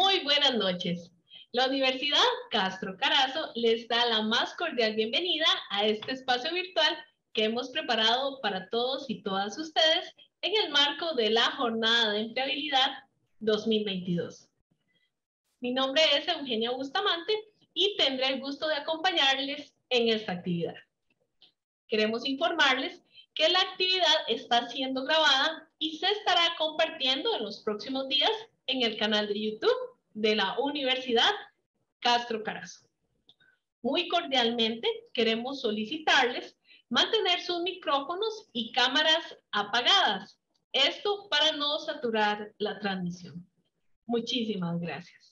Muy buenas noches. La Universidad Castro Carazo les da la más cordial bienvenida a este espacio virtual que hemos preparado para todos y todas ustedes en el marco de la Jornada de Empleabilidad 2022. Mi nombre es Eugenia Bustamante y tendré el gusto de acompañarles en esta actividad. Queremos informarles que la actividad está siendo grabada y se estará compartiendo en los próximos días en el canal de YouTube de la Universidad Castro Carazo. Muy cordialmente queremos solicitarles mantener sus micrófonos y cámaras apagadas. Esto para no saturar la transmisión. Muchísimas gracias.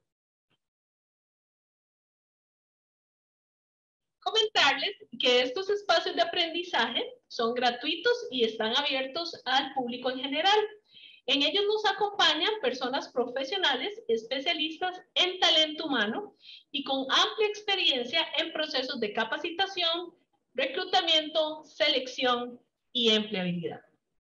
Comentarles que estos espacios de aprendizaje son gratuitos y están abiertos al público en general. En ellos nos acompañan personas profesionales, especialistas en talento humano y con amplia experiencia en procesos de capacitación, reclutamiento, selección y empleabilidad.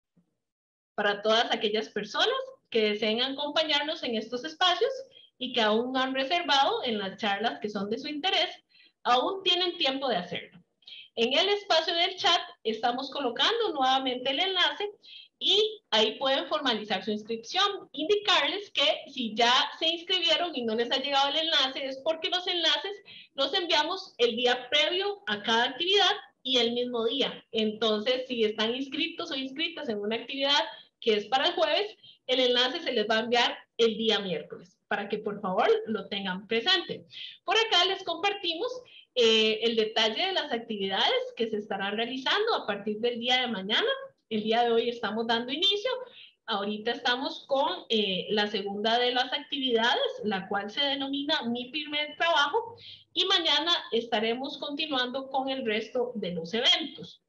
Para todas aquellas personas que deseen acompañarnos en estos espacios y que aún no han reservado en las charlas que son de su interés, aún tienen tiempo de hacerlo. En el espacio del chat estamos colocando nuevamente el enlace y ahí pueden formalizar su inscripción. Indicarles que si ya se inscribieron y no les ha llegado el enlace es porque los enlaces los enviamos el día previo a cada actividad y el mismo día. Entonces, si están inscritos o inscritas en una actividad que es para el jueves, el enlace se les va a enviar el día miércoles, para que por favor lo tengan presente. Por acá les compartimos el detalle de las actividades que se estarán realizando a partir del día de mañana. El día de hoy estamos dando inicio. Ahorita estamos con la segunda de las actividades, la cual se denomina Mi Primer Trabajo, y mañana estaremos continuando con el resto de los eventos.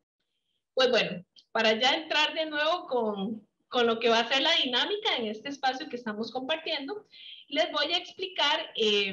Pues bueno, para ya entrar de nuevo con lo que va a ser la dinámica en este espacio que estamos compartiendo, les voy a explicar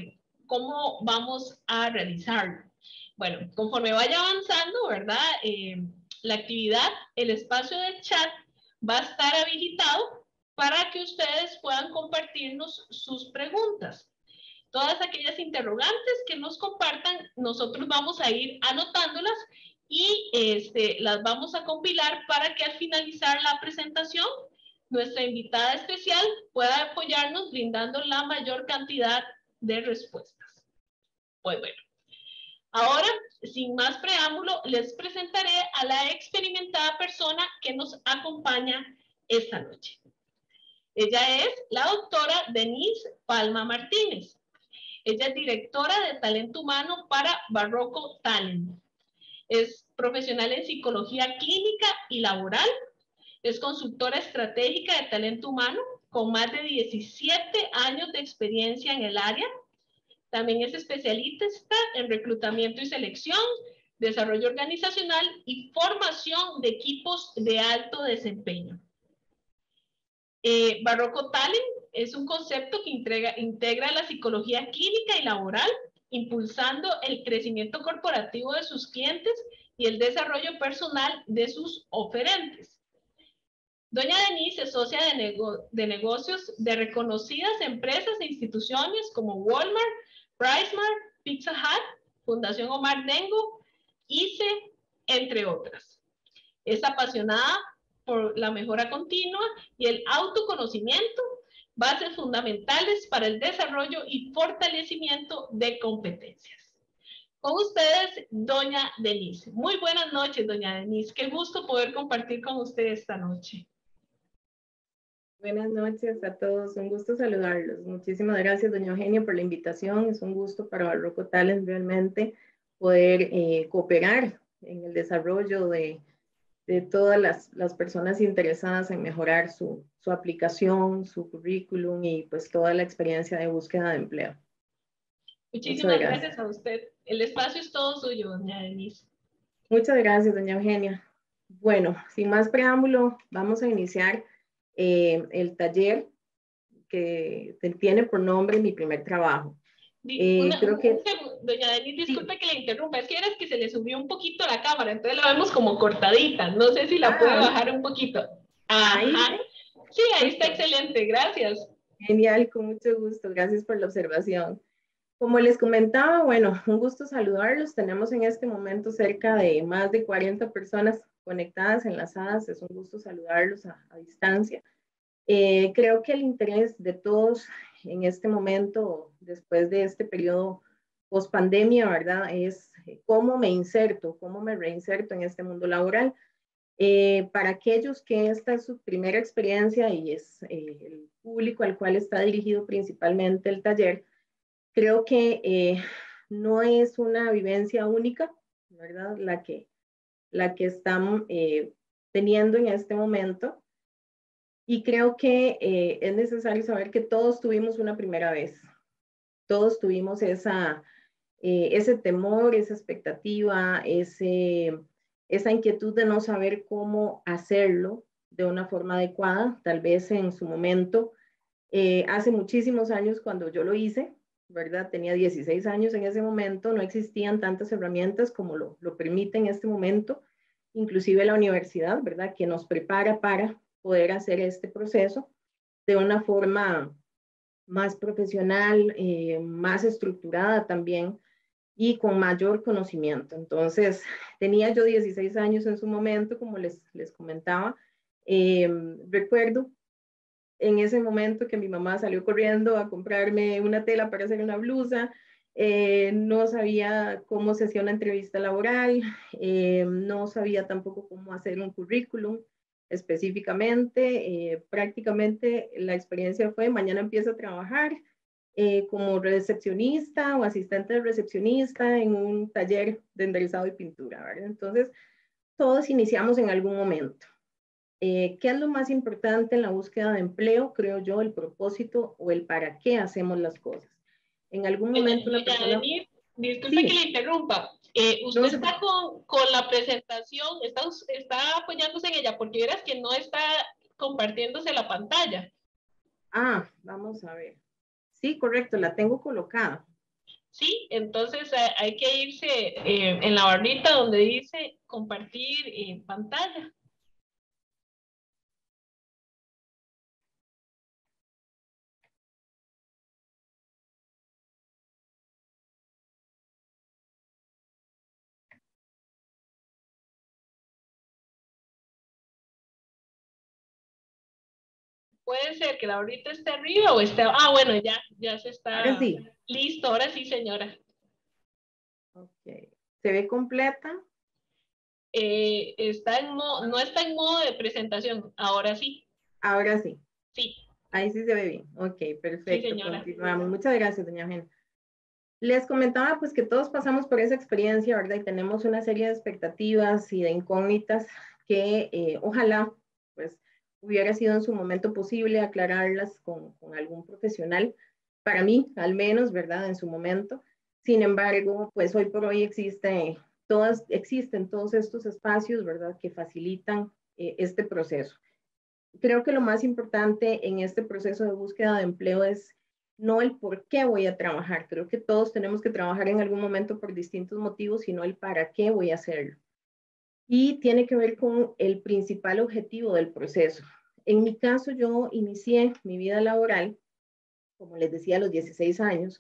cómo vamos a realizarlo. Bueno, conforme vaya avanzando, ¿verdad? La actividad, el espacio del chat va a estar habilitado para que ustedes puedan compartirnos sus preguntas. Todas aquellas interrogantes que nos compartan, nosotros vamos a ir anotándolas y las vamos a compilar para que al finalizar la presentación, nuestra invitada especial pueda apoyarnos brindando la mayor cantidad de respuestas. Pues bueno, ahora, sin más preámbulo, les presentaré a la experimentada persona que nos acompaña esta noche. Ella es la doctora Denise Palma Martínez. Ella es directora de talento humano para Barroco Talent. Es profesional en psicología clínica y laboral. Es consultora estratégica de talento humano con más de 17 años de experiencia en el área. También es especialista en reclutamiento y selección, desarrollo organizacional y formación de equipos de alto desempeño. Barroco Talent es un concepto que integra la psicología clínica y laboral, impulsando el crecimiento corporativo de sus clientes y el desarrollo personal de sus oferentes. Doña Denise es socia de negocios de reconocidas empresas e instituciones como Walmart, PriceMart, Pizza Hut, Fundación Omar Dengo, ICE, entre otras. Es apasionada por la mejora continua y el autoconocimiento, bases fundamentales para el desarrollo y fortalecimiento de competencias. Con ustedes, doña Denise. Muy buenas noches, doña Denise. Qué gusto poder compartir con usted esta noche. Buenas noches a todos, un gusto saludarlos. Muchísimas gracias, doña Eugenia, por la invitación. Es un gusto para Barroco Talent realmente poder cooperar en el desarrollo de todas las personas interesadas en mejorar su aplicación, su currículum y pues toda la experiencia de búsqueda de empleo. Muchísimas gracias a usted. El espacio es todo suyo, doña Denise. Muchas gracias, doña Eugenia. Bueno, sin más preámbulo, vamos a iniciar el taller que tiene por nombre Mi Primer Trabajo. Doña Denise, disculpe sí, que le interrumpa, es que se le subió un poquito la cámara, entonces la vemos como cortadita, no sé si la puede bajar un poquito. Ajá. Sí, ahí está excelente, gracias. Genial, con mucho gusto. Gracias por la observación. Como les comentaba, bueno, un gusto saludarlos. Tenemos en este momento cerca de más de 40 personas conectadas, enlazadas. Es un gusto saludarlos a distancia. Creo que el interés de todos en este momento, después de este periodo post pandemia, ¿verdad? Es cómo me inserto, cómo me reinserto en este mundo laboral. Para aquellos que esta es su primera experiencia y es el público al cual está dirigido principalmente el taller, creo que no es una vivencia única, ¿verdad? La que están teniendo en este momento. Y creo que es necesario saber que todos tuvimos una primera vez, todos tuvimos ese temor, esa expectativa, esa inquietud de no saber cómo hacerlo de una forma adecuada, tal vez en su momento, hace muchísimos años cuando yo lo hice, ¿verdad? Tenía 16 años en ese momento, no existían tantas herramientas como lo permite en este momento, inclusive la universidad, ¿verdad? Que nos prepara para poder hacer este proceso de una forma más profesional, más estructurada también y con mayor conocimiento. Entonces, tenía yo 16 años en su momento, como les comentaba. Recuerdo en ese momento que mi mamá salió corriendo a comprarme una tela para hacer una blusa. No sabía cómo se hacía una entrevista laboral, no sabía tampoco cómo hacer un currículum específicamente. Prácticamente la experiencia fue, mañana empiezo a trabajar como recepcionista o asistente de recepcionista en un taller de enderezado y pintura, ¿verdad? Entonces, todos iniciamos en algún momento. ¿Qué es lo más importante en la búsqueda de empleo? Creo yo, el propósito o el para qué hacemos las cosas. En algún momento una Doña persona... Denise, disculpe que Sí, le interrumpa. no Usted se está preocupe. con la presentación, está apoyándose en ella, porque verás que no está compartiéndose la pantalla. Ah, vamos a ver. Sí, correcto, la tengo colocada. Sí, entonces hay que irse en la barrita donde dice compartir pantalla. Puede ser que la barrita esté arriba o esté... Ah, bueno, ya se Ahora está sí. listo. Ahora sí, señora. Ok. ¿Se ve completa? No está en modo de presentación. Ahora sí. Ahora sí. Sí, Ahí sí se ve bien. Ok, sí, perfecto. señora. Continuamos. Muchas gracias, doña Eugenia. Les comentaba pues que todos pasamos por esa experiencia, ¿verdad? Y tenemos una serie de expectativas y de incógnitas que ojalá pues hubiera sido en su momento posible aclararlas con algún profesional, para mí al menos, ¿verdad? En su momento. Sin embargo, pues hoy por hoy existen todos estos espacios, ¿verdad? Que facilitan este proceso. Creo que lo más importante en este proceso de búsqueda de empleo es no el por qué voy a trabajar. Creo que todos tenemos que trabajar en algún momento por distintos motivos, sino el para qué voy a hacerlo. Y tiene que ver con el principal objetivo del proceso. En mi caso, yo inicié mi vida laboral, como les decía, a los 16 años,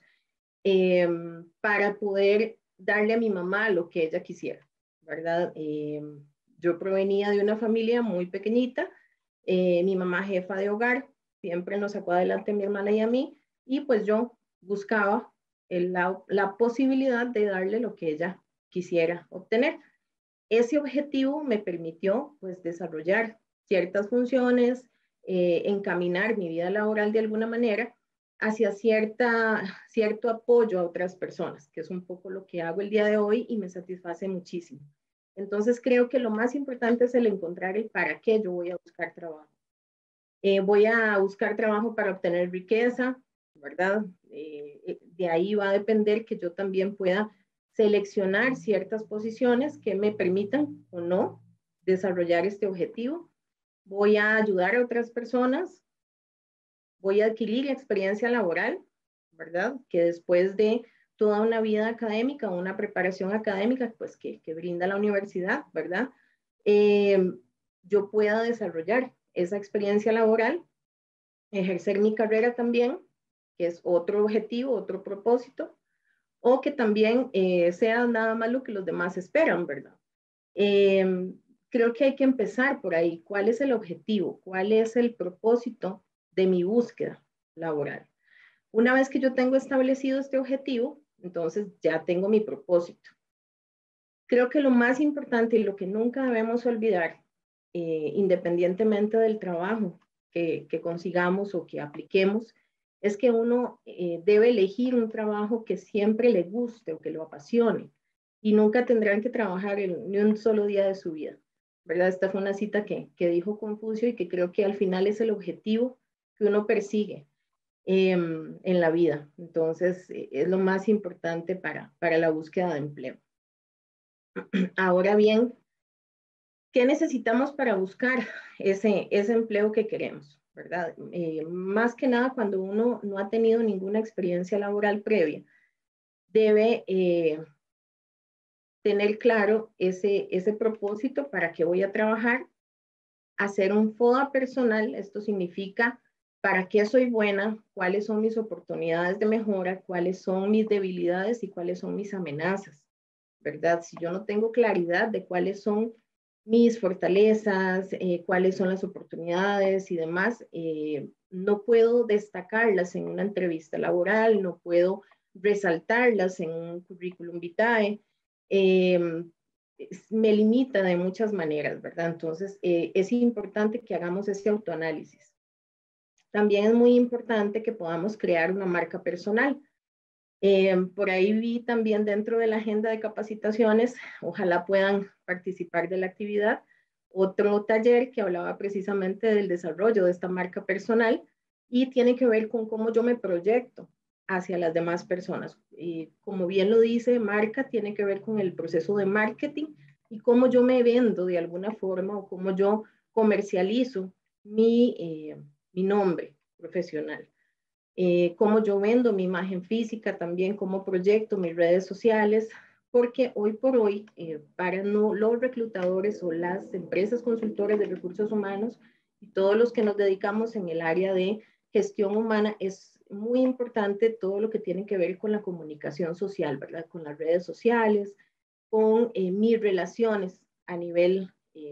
para poder darle a mi mamá lo que ella quisiera, ¿verdad? Yo provenía de una familia muy pequeñita, mi mamá jefa de hogar, siempre nos sacó adelante mi hermana y a mí, y pues yo buscaba la posibilidad de darle lo que ella quisiera obtener. Ese objetivo me permitió pues desarrollar ciertas funciones, encaminar mi vida laboral de alguna manera hacia cierto apoyo a otras personas, que es un poco lo que hago el día de hoy y me satisface muchísimo. Entonces creo que lo más importante es el encontrar el para qué yo voy a buscar trabajo. Voy a buscar trabajo para obtener riqueza, ¿verdad? De ahí va a depender que yo también pueda seleccionar ciertas posiciones que me permitan o no desarrollar este objetivo. Voy a ayudar a otras personas, voy a adquirir experiencia laboral, ¿verdad? Que después de toda una vida académica, una preparación académica, pues que brinda la universidad, ¿verdad? Eh, yo pueda desarrollar esa experiencia laboral ejercer mi carrera también, que es otro objetivo, otro propósito, o que también sea nada más lo que los demás esperan, ¿verdad? Creo que hay que empezar por ahí. ¿Cuál es el objetivo? ¿Cuál es el propósito de mi búsqueda laboral? Una vez que yo tengo establecido este objetivo, entonces ya tengo mi propósito. Creo que lo más importante y lo que nunca debemos olvidar, independientemente del trabajo que consigamos o que apliquemos, es que uno debe elegir un trabajo que siempre le guste o que lo apasione y nunca tendrán que trabajar ni un solo día de su vida, ¿verdad? Esta fue una cita que dijo Confucio y que creo que al final es el objetivo que uno persigue en la vida. Entonces, es lo más importante para la búsqueda de empleo. Ahora bien, ¿qué necesitamos para buscar ese empleo que queremos? ¿Verdad? Más que nada cuando uno no ha tenido ninguna experiencia laboral previa, debe tener claro ese propósito para qué voy a trabajar, hacer un FODA personal, esto significa para qué soy buena, cuáles son mis oportunidades de mejora, cuáles son mis debilidades y cuáles son mis amenazas, ¿verdad? Si yo no tengo claridad de cuáles son mis fortalezas, cuáles son las oportunidades y demás, no puedo destacarlas en una entrevista laboral, no puedo resaltarlas en un currículum vitae, me limita de muchas maneras, ¿verdad? Entonces, es importante que hagamos ese autoanálisis. También es muy importante que podamos crear una marca personal. Por ahí vi también dentro de la agenda de capacitaciones, ojalá puedan participar de la actividad, otro taller que hablaba precisamente del desarrollo de esta marca personal y tiene que ver con cómo yo me proyecto hacia las demás personas. Y como bien lo dice, marca tiene que ver con el proceso de marketing y cómo yo me vendo de alguna forma o cómo yo comercializo mi nombre profesional. Cómo yo vendo mi imagen física, también cómo proyecto mis redes sociales, porque hoy por hoy, para los reclutadores o las empresas consultoras de recursos humanos y todos los que nos dedicamos en el área de gestión humana, es muy importante todo lo que tiene que ver con la comunicación social, ¿verdad? Con las redes sociales, con mis relaciones a nivel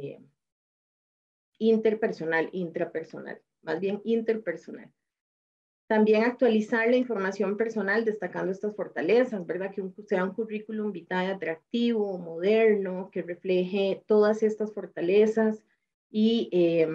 interpersonal, intrapersonal, más bien interpersonal. También actualizar la información personal destacando estas fortalezas, ¿verdad? Que sea un currículum vitae atractivo, moderno, que refleje todas estas fortalezas y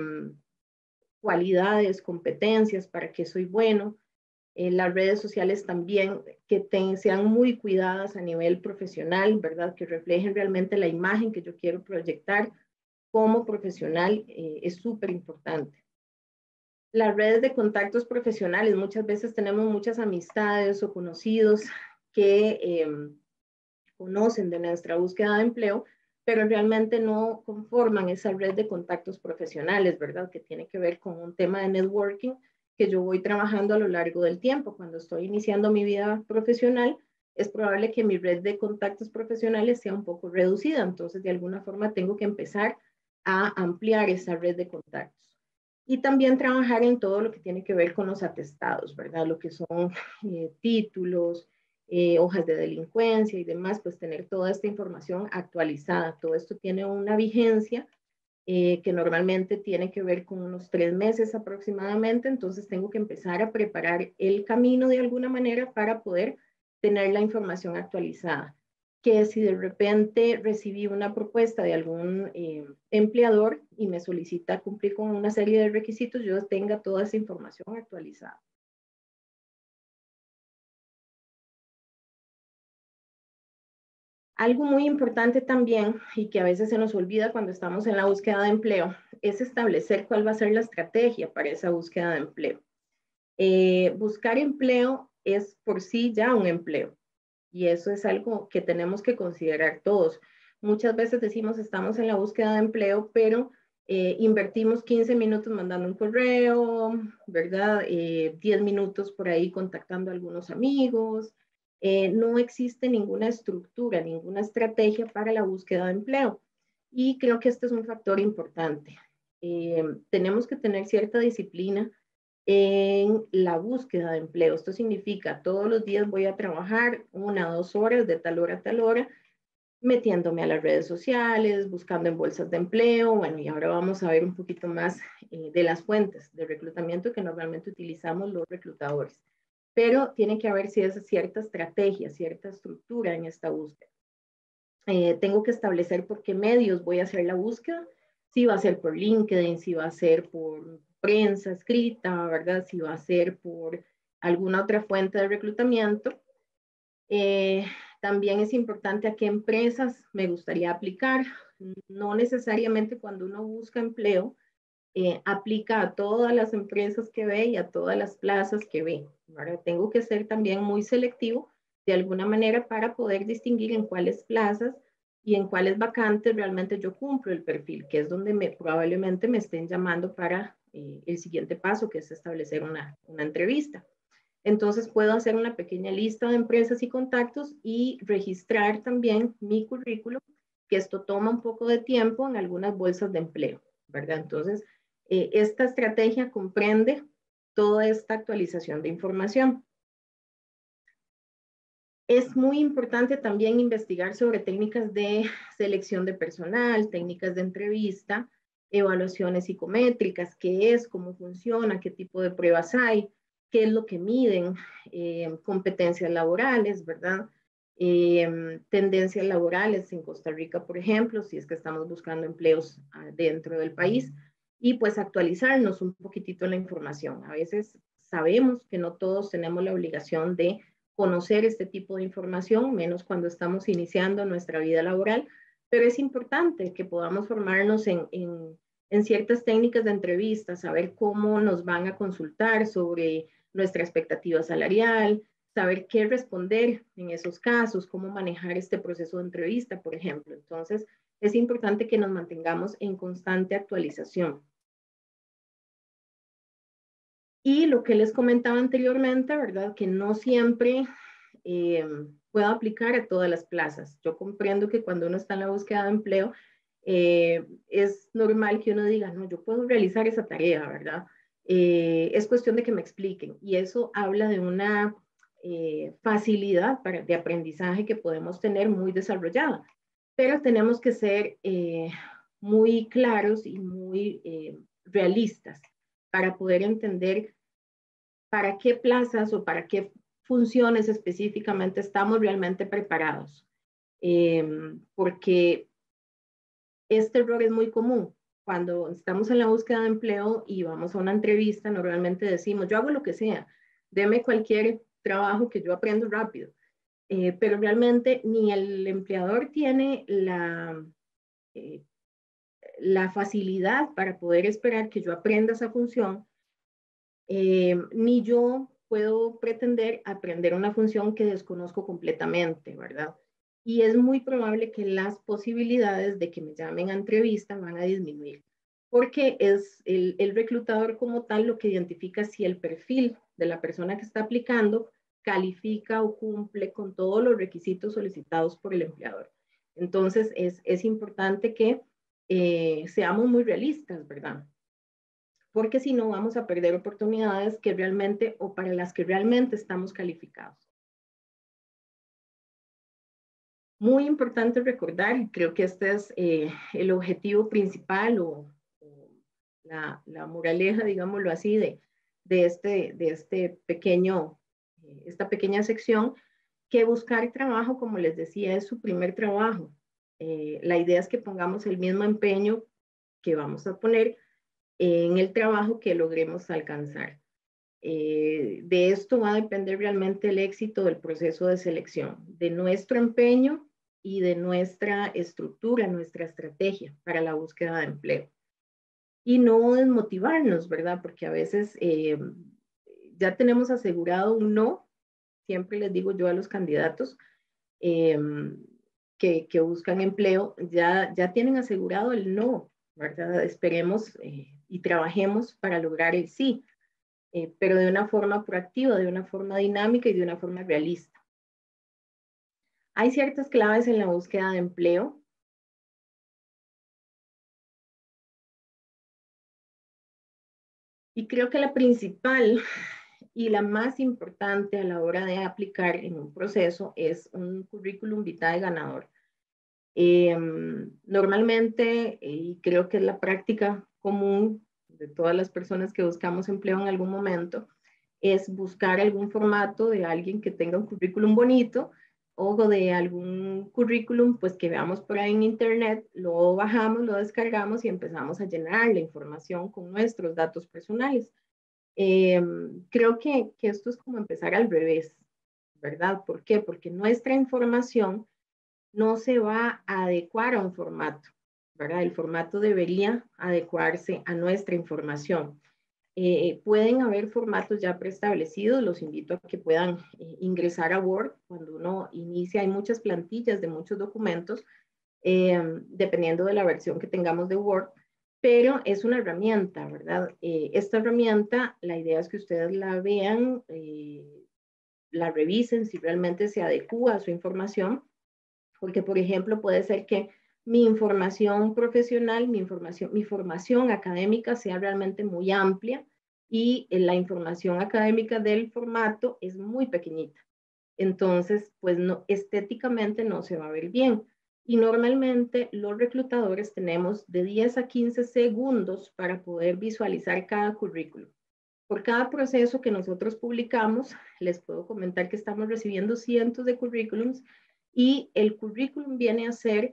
cualidades, competencias, para qué soy bueno. Las redes sociales también que sean muy cuidadas a nivel profesional, ¿verdad? Que reflejen realmente la imagen que yo quiero proyectar como profesional, es súper importante. Las redes de contactos profesionales, muchas veces tenemos muchas amistades o conocidos que conocen de nuestra búsqueda de empleo, pero realmente no conforman esa red de contactos profesionales, ¿verdad? Que tiene que ver con un tema de networking que yo voy trabajando a lo largo del tiempo. Cuando estoy iniciando mi vida profesional, es probable que mi red de contactos profesionales sea un poco reducida, entonces de alguna forma tengo que empezar a ampliar esa red de contactos. Y también trabajar en todo lo que tiene que ver con los atestados, ¿verdad? Lo que son títulos, hojas de delincuencia y demás, pues tener toda esta información actualizada. Todo esto tiene una vigencia que normalmente tiene que ver con unos 3 meses aproximadamente, entonces tengo que empezar a preparar el camino de alguna manera para poder tener la información actualizada. Que si de repente recibí una propuesta de algún empleador y me solicita cumplir con una serie de requisitos, yo tenga toda esa información actualizada. Algo muy importante también y que a veces se nos olvida cuando estamos en la búsqueda de empleo es establecer cuál va a ser la estrategia para esa búsqueda de empleo. Buscar empleo es por sí ya un empleo y eso es algo que tenemos que considerar todos. Muchas veces decimos estamos en la búsqueda de empleo, pero invertimos 15 minutos mandando un correo, ¿verdad? 10 minutos por ahí contactando a algunos amigos. No existe ninguna estructura, ninguna estrategia para la búsqueda de empleo. Y creo que este es un factor importante. Tenemos que tener cierta disciplina en la búsqueda de empleo. Esto significa todos los días voy a trabajar 1 o 2 horas de tal hora a tal hora, metiéndome a las redes sociales, buscando en bolsas de empleo. Bueno, y ahora vamos a ver un poquito más de las fuentes de reclutamiento que normalmente utilizamos los reclutadores. Pero tiene que haber cierta estrategia, cierta estructura en esta búsqueda. Tengo que establecer por qué medios voy a hacer la búsqueda, si va a ser por LinkedIn, si va a ser por prensa escrita, ¿verdad? Si va a ser por alguna otra fuente de reclutamiento. También es importante a qué empresas me gustaría aplicar. No necesariamente cuando uno busca empleo, aplica a todas las empresas que ve y a todas las plazas que ve, ¿verdad? Tengo que ser también muy selectivo de alguna manera para poder distinguir en cuáles plazas y en cuáles vacantes realmente yo cumplo el perfil, que es donde probablemente me estén llamando para el siguiente paso, que es establecer una entrevista. Entonces puedo hacer una pequeña lista de empresas y contactos y registrar también mi currículum, que esto toma un poco de tiempo en algunas bolsas de empleo, ¿verdad? Entonces, esta estrategia comprende toda esta actualización de información. Es muy importante también investigar sobre técnicas de selección de personal, técnicas de entrevista, evaluaciones psicométricas, qué es, cómo funciona, qué tipo de pruebas hay, qué es lo que miden, competencias laborales, ¿verdad? Tendencias laborales en Costa Rica, por ejemplo, si es que estamos buscando empleos dentro del país, y pues actualizarnos un poquitito la información. A veces sabemos que no todos tenemos la obligación de conocer este tipo de información, menos cuando estamos iniciando nuestra vida laboral, pero es importante que podamos formarnos en ciertas técnicas de entrevista, saber cómo nos van a consultar sobre nuestra expectativa salarial, saber qué responder en esos casos, cómo manejar este proceso de entrevista, por ejemplo. Entonces, es importante que nos mantengamos en constante actualización. Y lo que les comentaba anteriormente, ¿verdad? Que no siempre puedo aplicar a todas las plazas. Yo comprendo que cuando uno está en la búsqueda de empleo, es normal que uno diga, no, yo puedo realizar esa tarea, ¿verdad? Es cuestión de que me expliquen. Y eso habla de una facilidad de aprendizaje que podemos tener muy desarrollada. Pero tenemos que ser muy claros y muy realistas para poder entender para qué plazas o para qué funciones específicamente estamos realmente preparados. Porque este error es muy común. Cuando estamos en la búsqueda de empleo y vamos a una entrevista, normalmente decimos, yo hago lo que sea, deme cualquier trabajo que yo aprendo rápido. Pero realmente ni el empleador tiene la facilidad para poder esperar que yo aprenda esa función, ni yo puedo pretender aprender una función que desconozco completamente, ¿verdad? Y es muy probable que las posibilidades de que me llamen a entrevista van a disminuir, porque es el reclutador como tal lo que identifica si el perfil de la persona que está aplicando califica o cumple con todos los requisitos solicitados por el empleador. Entonces, es importante que seamos muy realistas, ¿verdad? Porque si no vamos a perder oportunidades que realmente o para las que realmente estamos calificados. Muy importante recordar, y creo que este es el objetivo principal o la moraleja, digámoslo así, de este pequeño, esta pequeña sección, que buscar trabajo, como les decía, es su primer trabajo. La idea es que pongamos el mismo empeño que vamos a poner en el trabajo que logremos alcanzar. De esto va a depender realmente el éxito del proceso de selección, de nuestro empeño y de nuestra estructura, nuestra estrategia para la búsqueda de empleo. Y no desmotivarnos, ¿verdad? Porque a veces ya tenemos asegurado un no, siempre les digo yo a los candidatos eh, que buscan empleo, ya tienen asegurado el no, ¿verdad? Esperemos y trabajemos para lograr el sí. Pero de una forma proactiva, de una forma dinámica y de una forma realista. Hay ciertas claves en la búsqueda de empleo. Y creo que la principal y la más importante a la hora de aplicar en un proceso es un currículum vitae ganador. Normalmente, y creo que es la práctica común de todas las personas que buscamos empleo en algún momento, es buscar algún formato de alguien que tenga un currículum bonito o de algún currículum pues que veamos por ahí en internet, lo bajamos, lo descargamos y empezamos a llenar la información con nuestros datos personales. Creo que esto es como empezar al revés, ¿verdad? ¿Por qué? Porque nuestra información no se va a adecuar a un formato, ¿verdad? El formato debería adecuarse a nuestra información. Pueden haber formatos ya preestablecidos, los invito a que puedan ingresar a Word. Cuando uno inicia, hay muchas plantillas de muchos documentos, dependiendo de la versión que tengamos de Word, pero es una herramienta, ¿verdad? Esta herramienta, la idea es que ustedes la vean, la revisen si realmente se adecua a su información, porque, por ejemplo, puede ser que mi información profesional, mi formación académica sea realmente muy amplia y la información académica del formato es muy pequeñita. Entonces, pues no, estéticamente no se va a ver bien. Y normalmente los reclutadores tenemos de 10 a 15 segundos para poder visualizar cada currículum. Por cada proceso que nosotros publicamos, les puedo comentar que estamos recibiendo cientos de currículums y el currículum viene a ser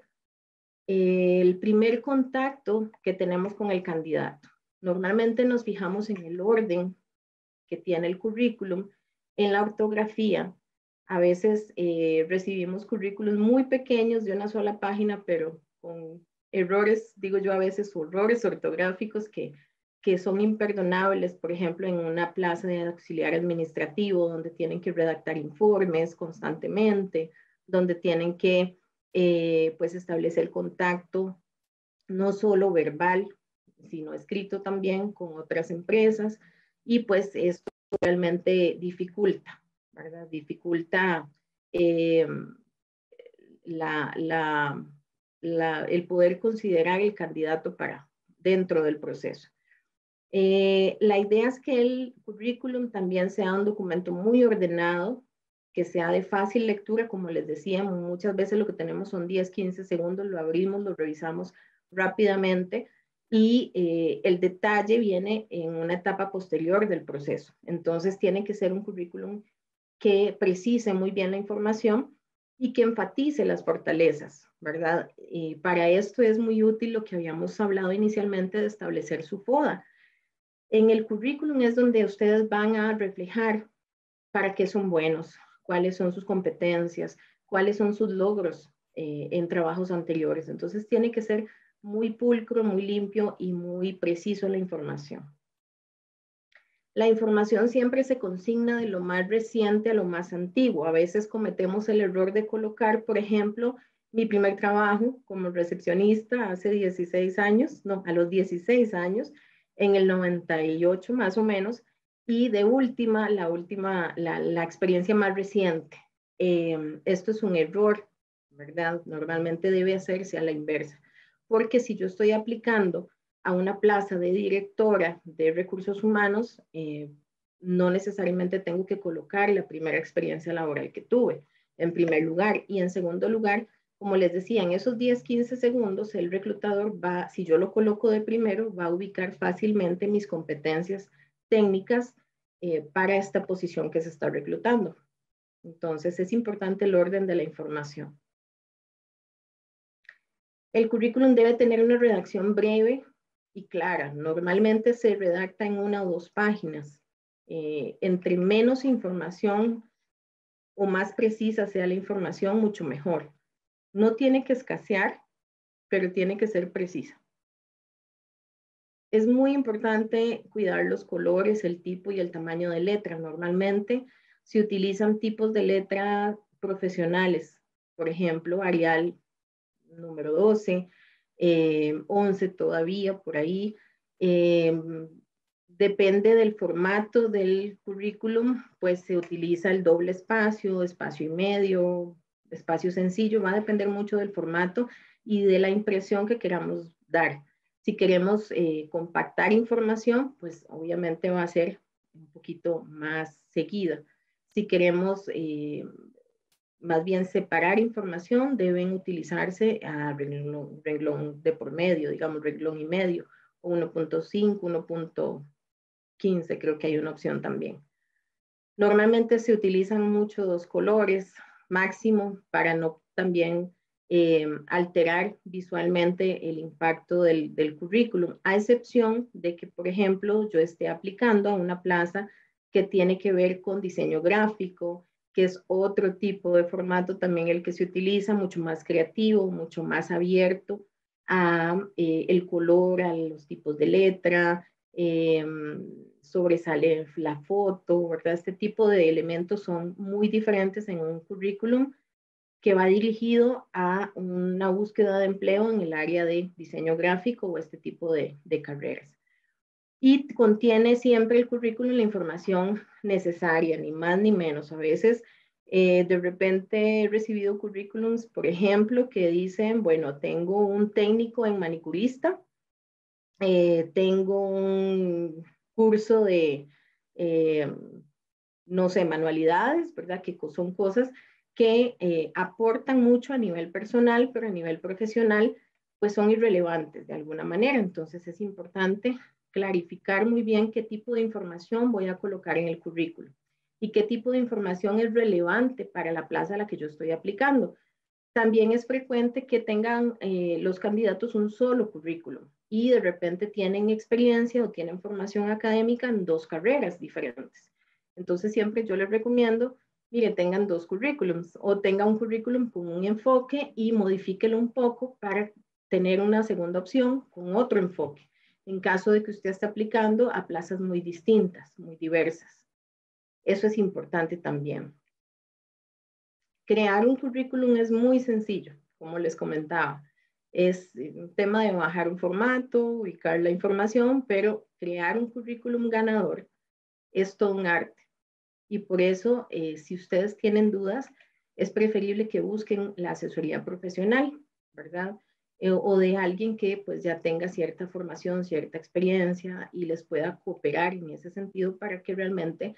el primer contacto que tenemos con el candidato. Normalmente nos fijamos en el orden que tiene el currículum, en la ortografía. A veces recibimos currículums muy pequeños de una sola página, pero con errores, digo yo a veces, errores ortográficos que son imperdonables, por ejemplo, en una plaza de auxiliar administrativo, donde tienen que redactar informes constantemente, donde tienen que pues establecer contacto no solo verbal, sino escrito también con otras empresas, y pues esto realmente dificulta, ¿verdad? Dificulta eh, el poder considerar el candidato para dentro del proceso. La idea es que el currículum también sea un documento muy ordenado, que sea de fácil lectura, como les decía, muchas veces lo que tenemos son 10, 15 segundos, lo abrimos, lo revisamos rápidamente y el detalle viene en una etapa posterior del proceso. Entonces tiene que ser un currículum que precise muy bien la información y que enfatice las fortalezas, ¿verdad? Y para esto es muy útil lo que habíamos hablado inicialmente de establecer su FODA. En el currículum es donde ustedes van a reflejar para qué son buenos, cuáles son sus competencias, cuáles son sus logros en trabajos anteriores. Entonces tiene que ser muy pulcro, muy limpio y muy preciso la información. La información siempre se consigna de lo más reciente a lo más antiguo. A veces cometemos el error de colocar, por ejemplo, mi primer trabajo como recepcionista hace 16 años, no, a los 16 años, en el 98 más o menos, y de última, la experiencia más reciente. Esto es un error, ¿verdad? Normalmente debe hacerse a la inversa, porque si yo estoy aplicando a una plaza de directora de recursos humanos, no necesariamente tengo que colocar la primera experiencia laboral que tuve, en primer lugar. Y en segundo lugar, como les decía, en esos 10, 15 segundos, el reclutador va, si yo lo coloco de primero, va a ubicar fácilmente mis competencias técnicas para esta posición que se está reclutando. Entonces, es importante el orden de la información. El currículum debe tener una redacción breve y clara. Normalmente se redacta en 1 o 2 páginas. Entre menos información o más precisa sea la información, mucho mejor. No tiene que escasear, pero tiene que ser precisa. Es muy importante cuidar los colores, el tipo y el tamaño de letra. Normalmente se utilizan tipos de letra profesionales, por ejemplo, Arial número 12, 11 todavía por ahí. Depende del formato del currículum, pues se utiliza el doble espacio, espacio y medio, espacio sencillo, va a depender mucho del formato y de la impresión que queramos dar. Si queremos compactar información, pues obviamente va a ser un poquito más seguida. Si queremos más bien separar información, deben utilizarse a renglón de por medio, digamos renglón y medio, o 1.5, 1.15, creo que hay una opción también. Normalmente se utilizan mucho dos colores máximo para no también alterar visualmente el impacto del currículum, a excepción de que, por ejemplo, yo esté aplicando a una plaza que tiene que ver con diseño gráfico, que es otro tipo de formato también el que se utiliza, mucho más creativo, mucho más abierto a el color, a los tipos de letra, sobresale la foto, ¿verdad? Este tipo de elementos son muy diferentes en un currículum que va dirigido a una búsqueda de empleo en el área de diseño gráfico o este tipo de carreras. Y contiene siempre el currículum la información necesaria, ni más ni menos. A veces, de repente he recibido currículums, por ejemplo, que dicen, bueno, tengo un técnico en manicurista, tengo un curso de, no sé, manualidades, ¿verdad? Que son cosas que aportan mucho a nivel personal, pero a nivel profesional, pues son irrelevantes de alguna manera. Entonces es importante clarificar muy bien qué tipo de información voy a colocar en el currículum y qué tipo de información es relevante para la plaza a la que yo estoy aplicando. También es frecuente que tengan los candidatos un solo currículum y de repente tienen experiencia o tienen formación académica en dos carreras diferentes. Entonces siempre yo les recomiendo, mire, tengan dos currículums o tengan un currículum con un enfoque y modifíquelo un poco para tener una segunda opción con otro enfoque, en caso de que usted esté aplicando a plazas muy distintas, muy diversas. Eso es importante también. Crear un currículum es muy sencillo, como les comentaba. Es un tema de bajar un formato, ubicar la información, pero crear un currículum ganador es todo un arte. Y por eso, si ustedes tienen dudas, es preferible que busquen la asesoría profesional, ¿verdad? O de alguien que pues ya tenga cierta formación, cierta experiencia y les pueda cooperar en ese sentido para que realmente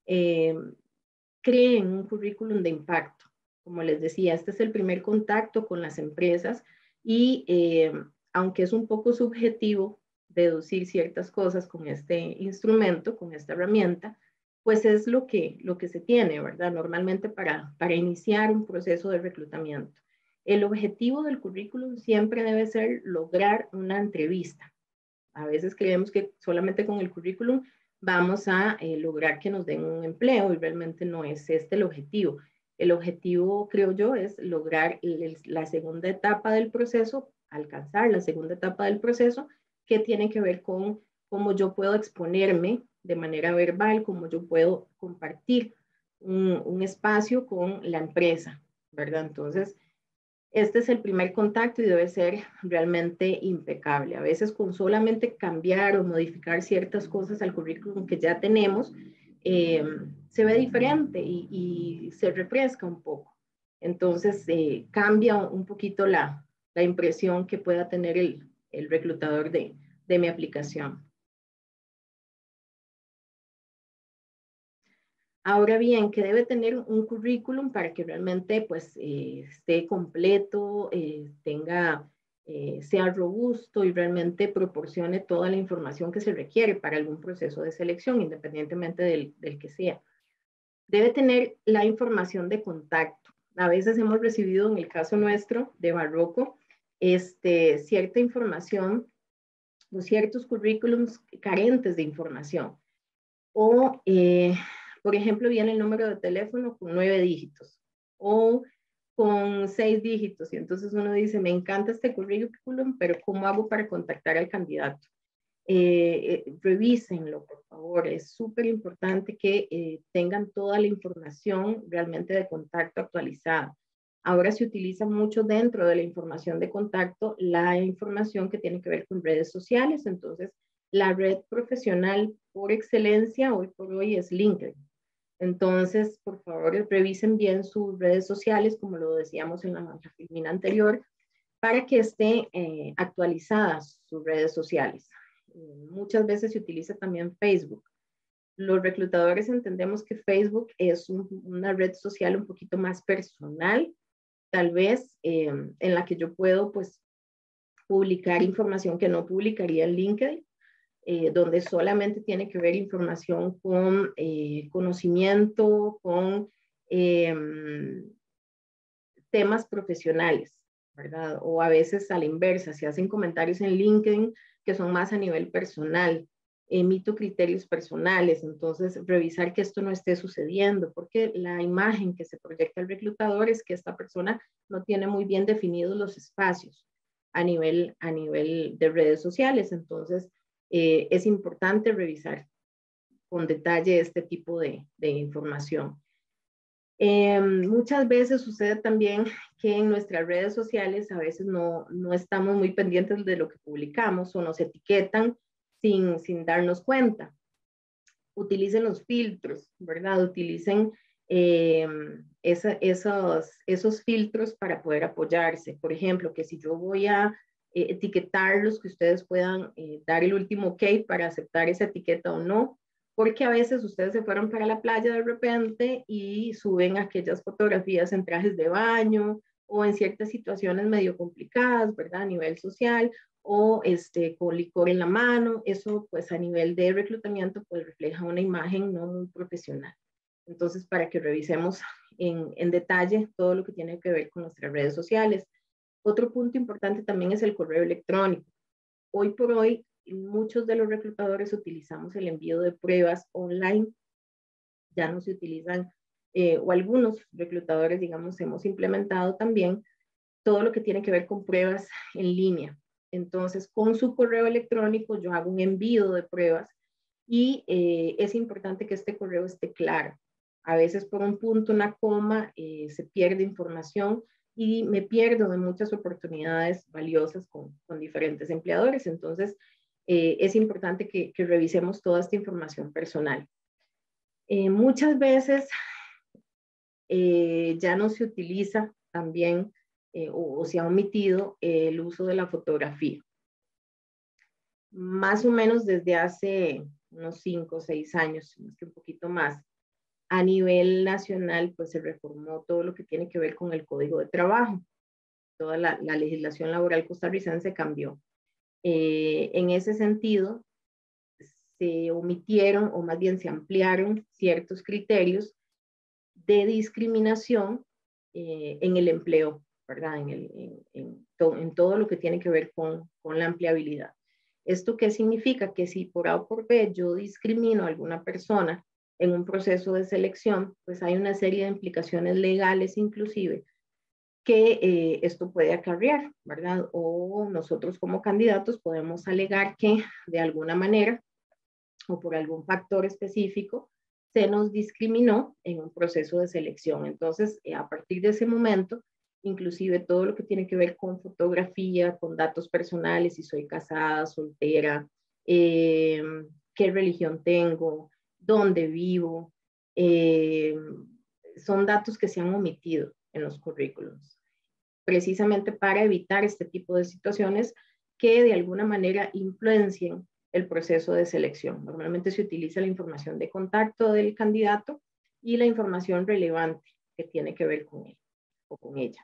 creen un currículum de impacto. Como les decía, este es el primer contacto con las empresas y aunque es un poco subjetivo deducir ciertas cosas con este instrumento, con esta herramienta, pues es lo que se tiene, ¿verdad? Normalmente para iniciar un proceso de reclutamiento. El objetivo del currículum siempre debe ser lograr una entrevista. A veces creemos que solamente con el currículum vamos a lograr que nos den un empleo y realmente no es este el objetivo. El objetivo, creo yo, es lograr la segunda etapa del proceso, alcanzar la segunda etapa del proceso, que tiene que ver con cómo yo puedo exponerme de manera verbal, cómo yo puedo compartir un espacio con la empresa, ¿verdad? Entonces, este es el primer contacto y debe ser realmente impecable. A veces con solamente cambiar o modificar ciertas cosas al currículum que ya tenemos, se ve diferente y se refresca un poco. Entonces cambia un poquito la impresión que pueda tener el reclutador de mi aplicación. Ahora bien, que debe tener un currículum para que realmente pues, esté completo, sea robusto y realmente proporcione toda la información que se requiere para algún proceso de selección, independientemente del que sea. Debe tener la información de contacto. A veces hemos recibido, en el caso nuestro de Barroco, cierta información o ciertos currículums carentes de información. O por ejemplo, viene el número de teléfono con 9 dígitos o con 6 dígitos. Y entonces uno dice, me encanta este currículum, pero ¿cómo hago para contactar al candidato? Revísenlo, por favor. Es súper importante que tengan toda la información realmente de contacto actualizada. Ahora se utiliza mucho dentro de la información de contacto la información que tiene que ver con redes sociales. Entonces, la red profesional por excelencia hoy por hoy es LinkedIn. Entonces, por favor, revisen bien sus redes sociales, como lo decíamos en la filmina anterior, para que esté actualizadas sus redes sociales. Muchas veces se utiliza también Facebook. Los reclutadores entendemos que Facebook es una red social un poquito más personal, tal vez en la que yo puedo pues publicar información que no publicaría en LinkedIn, donde solamente tiene que ver información con conocimiento, con temas profesionales, ¿verdad? O a veces a la inversa, se hacen comentarios en LinkedIn que son más a nivel personal, emito criterios personales, entonces revisar que esto no esté sucediendo, porque la imagen que se proyecta al reclutador es que esta persona no tiene muy bien definidos los espacios a nivel de redes sociales, entonces es importante revisar con detalle este tipo de información. Muchas veces sucede también que en nuestras redes sociales a veces no estamos muy pendientes de lo que publicamos o nos etiquetan sin darnos cuenta. Utilicen los filtros, ¿verdad? Utilicen esos filtros para poder apoyarse. Por ejemplo, que si yo voy a etiquetarlos, que ustedes puedan dar el último OK para aceptar esa etiqueta o no, porque a veces ustedes se fueron para la playa de repente y suben aquellas fotografías en trajes de baño o en ciertas situaciones medio complicadas, ¿verdad? A nivel social, o con licor en la mano. Eso pues a nivel de reclutamiento pues refleja una imagen no muy profesional. Entonces, para que revisemos en detalle todo lo que tiene que ver con nuestras redes sociales. Otro punto importante también es el correo electrónico. Hoy por hoy, muchos de los reclutadores utilizamos el envío de pruebas online. Ya no se utilizan, o algunos reclutadores, digamos, hemos implementado también todo lo que tiene que ver con pruebas en línea. Entonces, con su correo electrónico, yo hago un envío de pruebas y es importante que este correo esté claro. A veces por un punto, una coma, se pierde información y me pierdo de muchas oportunidades valiosas con diferentes empleadores. Entonces, es importante que revisemos toda esta información personal. Muchas veces ya no se utiliza también o se ha omitido el uso de la fotografía. Más o menos desde hace unos 5 o 6 años, un poquito más, a nivel nacional, pues se reformó todo lo que tiene que ver con el Código de Trabajo. Toda la legislación laboral costarricense cambió. En ese sentido, se omitieron o más bien se ampliaron ciertos criterios de discriminación en el empleo, ¿verdad? En todo lo que tiene que ver con la empleabilidad. ¿Esto qué significa? Que si por A o por B yo discrimino a alguna persona en un proceso de selección, pues hay una serie de implicaciones legales inclusive que esto puede acarrear, ¿verdad? O nosotros como candidatos podemos alegar que de alguna manera o por algún factor específico se nos discriminó en un proceso de selección. Entonces, a partir de ese momento, inclusive todo lo que tiene que ver con fotografía, con datos personales, si soy casada, soltera, qué religión tengo, dónde vivo, son datos que se han omitido en los currículums, precisamente para evitar este tipo de situaciones que de alguna manera influencien el proceso de selección. Normalmente se utiliza la información de contacto del candidato y la información relevante que tiene que ver con él o con ella.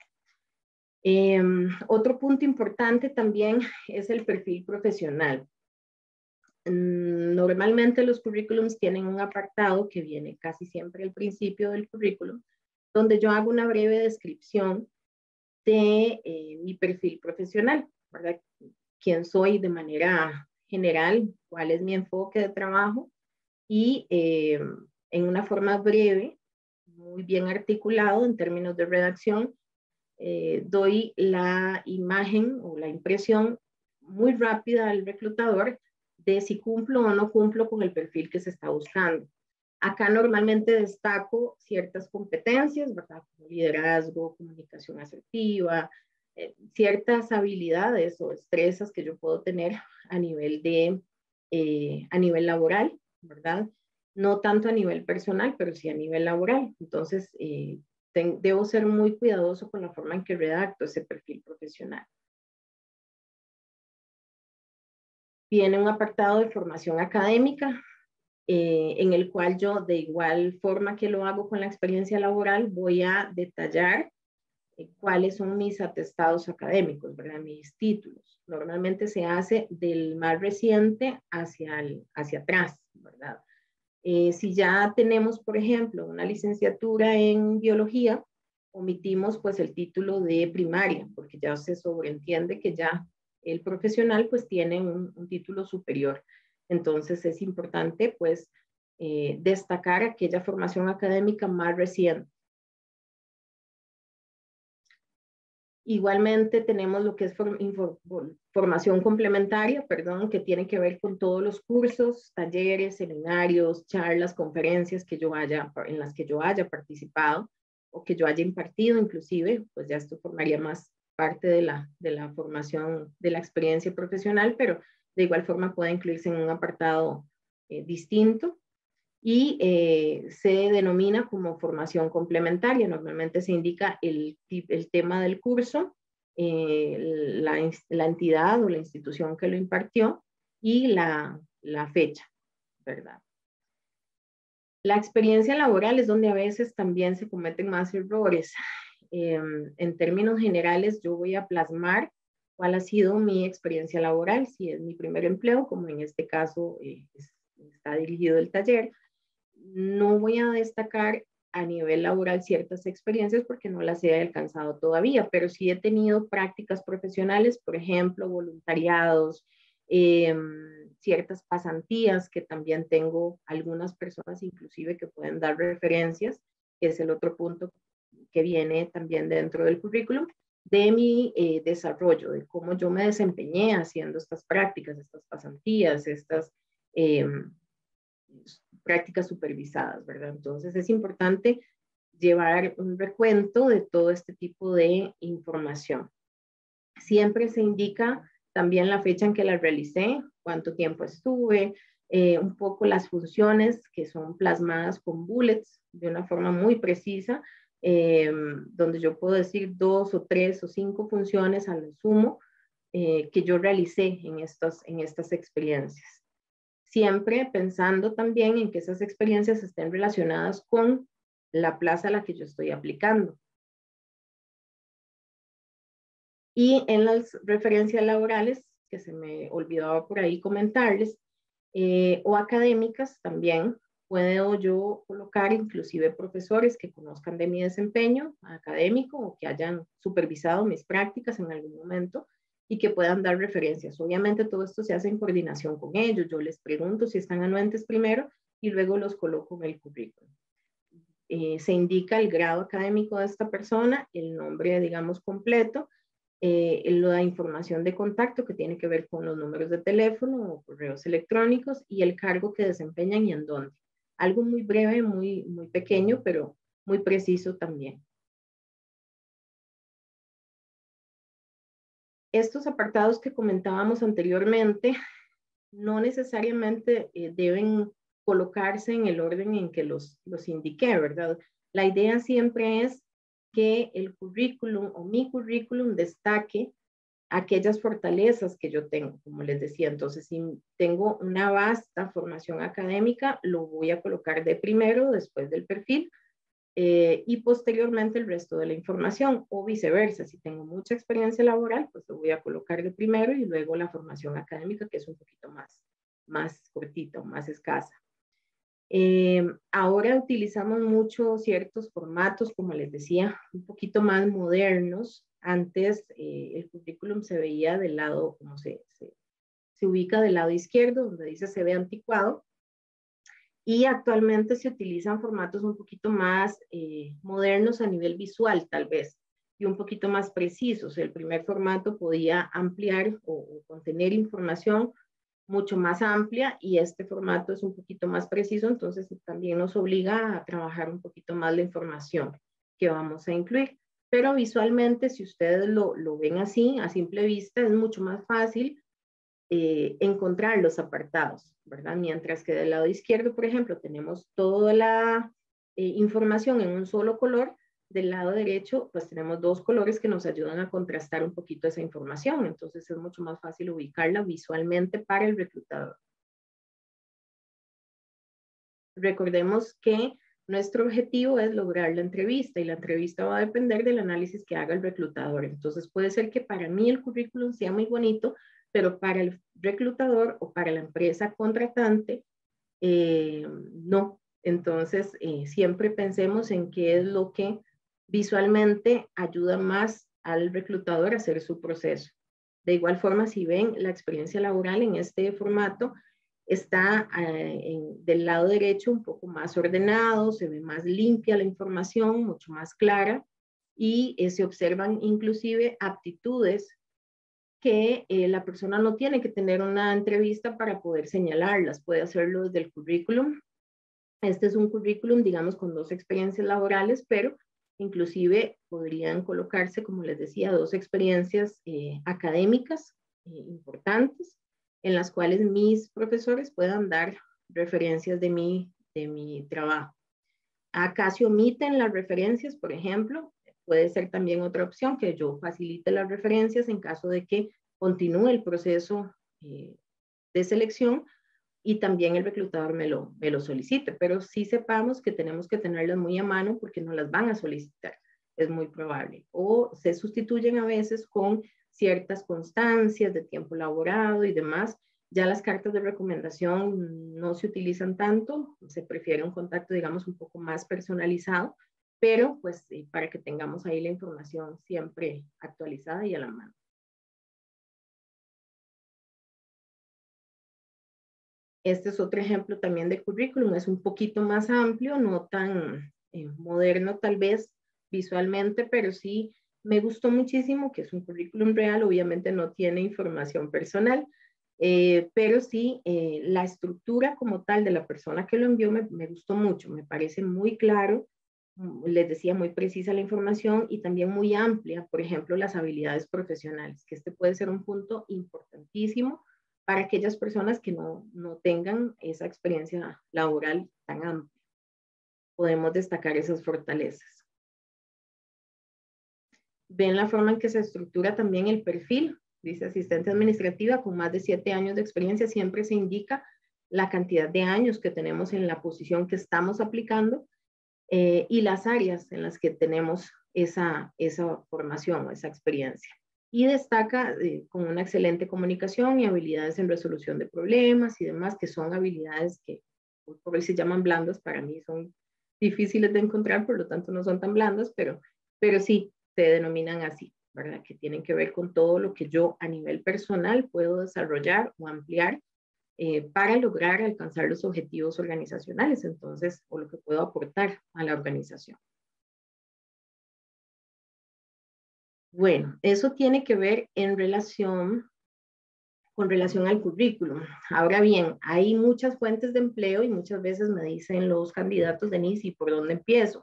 Otro punto importante también es el perfil profesional. Normalmente los currículums tienen un apartado que viene casi siempre al principio del currículum, donde yo hago una breve descripción de mi perfil profesional, ¿verdad? Quién soy de manera general, cuál es mi enfoque de trabajo y en una forma breve, muy bien articulado en términos de redacción, doy la imagen o la impresión muy rápida al reclutador de si cumplo o no cumplo con el perfil que se está buscando. Acá normalmente destaco ciertas competencias, ¿verdad? Como liderazgo, comunicación asertiva, ciertas habilidades o destrezas que yo puedo tener a nivel laboral, ¿verdad? No tanto a nivel personal, pero sí a nivel laboral. Entonces, debo ser muy cuidadoso con la forma en que redacto ese perfil profesional. Viene un apartado de formación académica, en el cual yo, de igual forma que lo hago con la experiencia laboral, voy a detallar cuáles son mis atestados académicos, ¿verdad? Mis títulos. Normalmente se hace del más reciente hacia atrás, ¿verdad? Si ya tenemos, por ejemplo, una licenciatura en biología, omitimos pues el título de primaria, porque ya se sobreentiende que ya el profesional pues tiene un título superior. Entonces es importante pues destacar aquella formación académica más reciente. Igualmente tenemos lo que es formación complementaria, perdón, que tiene que ver con todos los cursos, talleres, seminarios, charlas, conferencias en las que yo haya participado o que yo haya impartido inclusive, pues ya esto formaría más parte de la formación, de la experiencia profesional, pero de igual forma puede incluirse en un apartado distinto. Y se denomina como formación complementaria. Normalmente se indica el tema del curso, la entidad o la institución que lo impartió y la fecha, ¿verdad? La experiencia laboral es donde a veces también se cometen más errores. En términos generales, yo voy a plasmar cuál ha sido mi experiencia laboral, si es mi primer empleo, como en este caso está dirigido el taller. No voy a destacar a nivel laboral ciertas experiencias porque no las he alcanzado todavía, pero sí he tenido prácticas profesionales, por ejemplo, voluntariados, ciertas pasantías, que también tengo algunas personas inclusive que pueden dar referencias, que es el otro punto que viene también dentro del currículum, de mi desarrollo, de cómo yo me desempeñé haciendo estas prácticas, estas pasantías, estas prácticas supervisadas, ¿verdad? Entonces es importante llevar un recuento de todo este tipo de información. Siempre se indica también la fecha en que la realicé, cuánto tiempo estuve, un poco las funciones que son plasmadas con bullets de una forma muy precisa, donde yo puedo decir 2 o 3 o 5 funciones a lo sumo que yo realicé en estas experiencias. Siempre pensando también en que esas experiencias estén relacionadas con la plaza a la que yo estoy aplicando. Y en las referencias laborales, que se me olvidaba por ahí comentarles, o académicas también, puedo yo colocar inclusive profesores que conozcan de mi desempeño académico o que hayan supervisado mis prácticas en algún momento y que puedan dar referencias. Obviamente todo esto se hace en coordinación con ellos. Yo les pregunto si están anuentes primero y luego los coloco en el currículum. Se indica el grado académico de esta persona, el nombre, digamos, completo, la información de contacto que tiene que ver con los números de teléfono o correos electrónicos y el cargo que desempeñan y en dónde. Algo muy breve, muy pequeño, pero muy preciso también. Estos apartados que comentábamos anteriormente no necesariamente deben colocarse en el orden en que los indiqué, ¿verdad? La idea siempre es que el currículum o mi currículum destaque aquellas fortalezas que yo tengo, como les decía. Entonces, si tengo una vasta formación académica, lo voy a colocar de primero, después del perfil, y posteriormente el resto de la información, o viceversa. Si tengo mucha experiencia laboral, pues lo voy a colocar de primero y luego la formación académica, que es un poquito más cortita, más escasa. Ahora utilizamos mucho ciertos formatos, como les decía, un poquito más modernos. Antes el currículum se veía del lado, como se ubica del lado izquierdo, donde dice se ve anticuado, y actualmente se utilizan formatos un poquito más modernos a nivel visual, tal vez, y un poquito más precisos. El primer formato podía ampliar o contener información mucho más amplia y este formato es un poquito más preciso, entonces también nos obliga a trabajar un poquito más la información que vamos a incluir. Pero visualmente, si ustedes lo ven así, a simple vista, es mucho más fácil encontrar los apartados, ¿verdad? Mientras que del lado izquierdo, por ejemplo, tenemos toda la información en un solo color, del lado derecho, pues tenemos dos colores que nos ayudan a contrastar un poquito esa información. Entonces es mucho más fácil ubicarla visualmente para el reclutador. Recordemos que nuestro objetivo es lograr la entrevista y la entrevista va a depender del análisis que haga el reclutador. Entonces puede ser que para mí el currículum sea muy bonito, pero para el reclutador o para la empresa contratante, no. Entonces siempre pensemos en qué es lo que visualmente ayuda más al reclutador a hacer su proceso. De igual forma, si ven la experiencia laboral en este formato, está del lado derecho un poco más ordenado, se ve más limpia la información, mucho más clara, y se observan inclusive aptitudes que la persona no tiene que tener una entrevista para poder señalarlas, puede hacerlo desde el currículum. Este es un currículum, digamos, con 2 experiencias laborales, pero inclusive podrían colocarse, como les decía, 2 experiencias académicas importantes, en las cuales mis profesores puedan dar referencias de mi trabajo. Acá se omiten las referencias, por ejemplo, puede ser también otra opción que yo facilite las referencias en caso de que continúe el proceso de selección y también el reclutador me lo solicite, pero sí sepamos que tenemos que tenerlas muy a mano porque no las van a solicitar, es muy probable. O se sustituyen a veces con ciertas constancias de tiempo laborado y demás. Ya las cartas de recomendación no se utilizan tanto, se prefiere un contacto, digamos, un poco más personalizado, pero pues para que tengamos ahí la información siempre actualizada y a la mano. Este es otro ejemplo también de currículum, es un poquito más amplio, no tan moderno tal vez visualmente, pero sí me gustó muchísimo que es un currículum real, obviamente no tiene información personal, pero sí la estructura como tal de la persona que lo envió me gustó mucho, me parece muy claro, les decía, muy precisa la información y también muy amplia, por ejemplo, las habilidades profesionales, que este puede ser un punto importantísimo para aquellas personas que no tengan esa experiencia laboral tan amplia. Podemos destacar esas fortalezas. Ven la forma en que se estructura también el perfil. Dice asistente administrativa con más de 7 años de experiencia. Siempre se indica la cantidad de años que tenemos en la posición que estamos aplicando y las áreas en las que tenemos esa formación o esa experiencia. Y destaca con una excelente comunicación y habilidades en resolución de problemas y demás, que son habilidades que por hoy se llaman blandas, para mí son difíciles de encontrar, por lo tanto no son tan blandas, pero sí se denominan así, ¿verdad? Que tienen que ver con todo lo que yo a nivel personal puedo desarrollar o ampliar para lograr alcanzar los objetivos organizacionales, entonces, o lo que puedo aportar a la organización. Bueno, eso tiene que ver con relación al currículum. Ahora bien, hay muchas fuentes de empleo y muchas veces me dicen los candidatos, Denise, ¿y por dónde empiezo?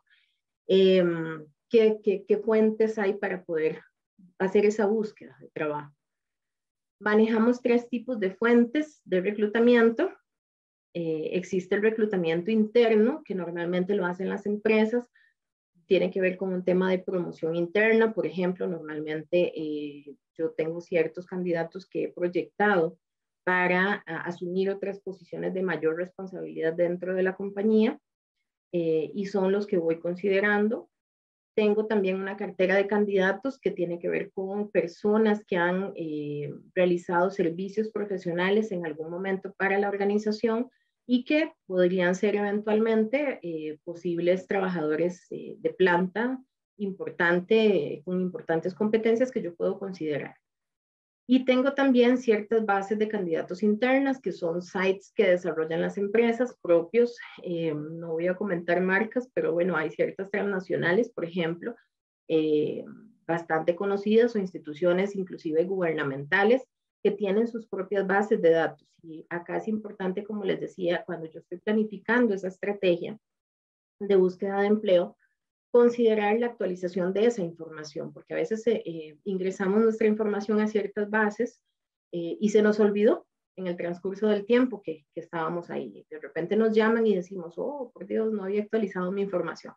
¿Qué fuentes hay para poder hacer esa búsqueda de trabajo? Manejamos 3 tipos de fuentes de reclutamiento. Existe el reclutamiento interno, que normalmente lo hacen las empresas, tiene que ver con un tema de promoción interna, por ejemplo, normalmente yo tengo ciertos candidatos que he proyectado para asumir otras posiciones de mayor responsabilidad dentro de la compañía y son los que voy considerando. Tengo también una cartera de candidatos que tiene que ver con personas que han realizado servicios profesionales en algún momento para la organización y que podrían ser eventualmente posibles trabajadores de planta importante, con importantes competencias que yo puedo considerar. Y tengo también ciertas bases de candidatos internas, que son sites que desarrollan las empresas propios. No voy a comentar marcas, pero bueno, hay ciertas transnacionales, por ejemplo, bastante conocidas o instituciones inclusive gubernamentales que tienen sus propias bases de datos. Y acá es importante, como les decía, cuando yo estoy planificando esa estrategia de búsqueda de empleo, considerar la actualización de esa información, porque a veces ingresamos nuestra información a ciertas bases y se nos olvidó en el transcurso del tiempo que estábamos ahí. De repente nos llaman y decimos, oh, por Dios, no había actualizado mi información.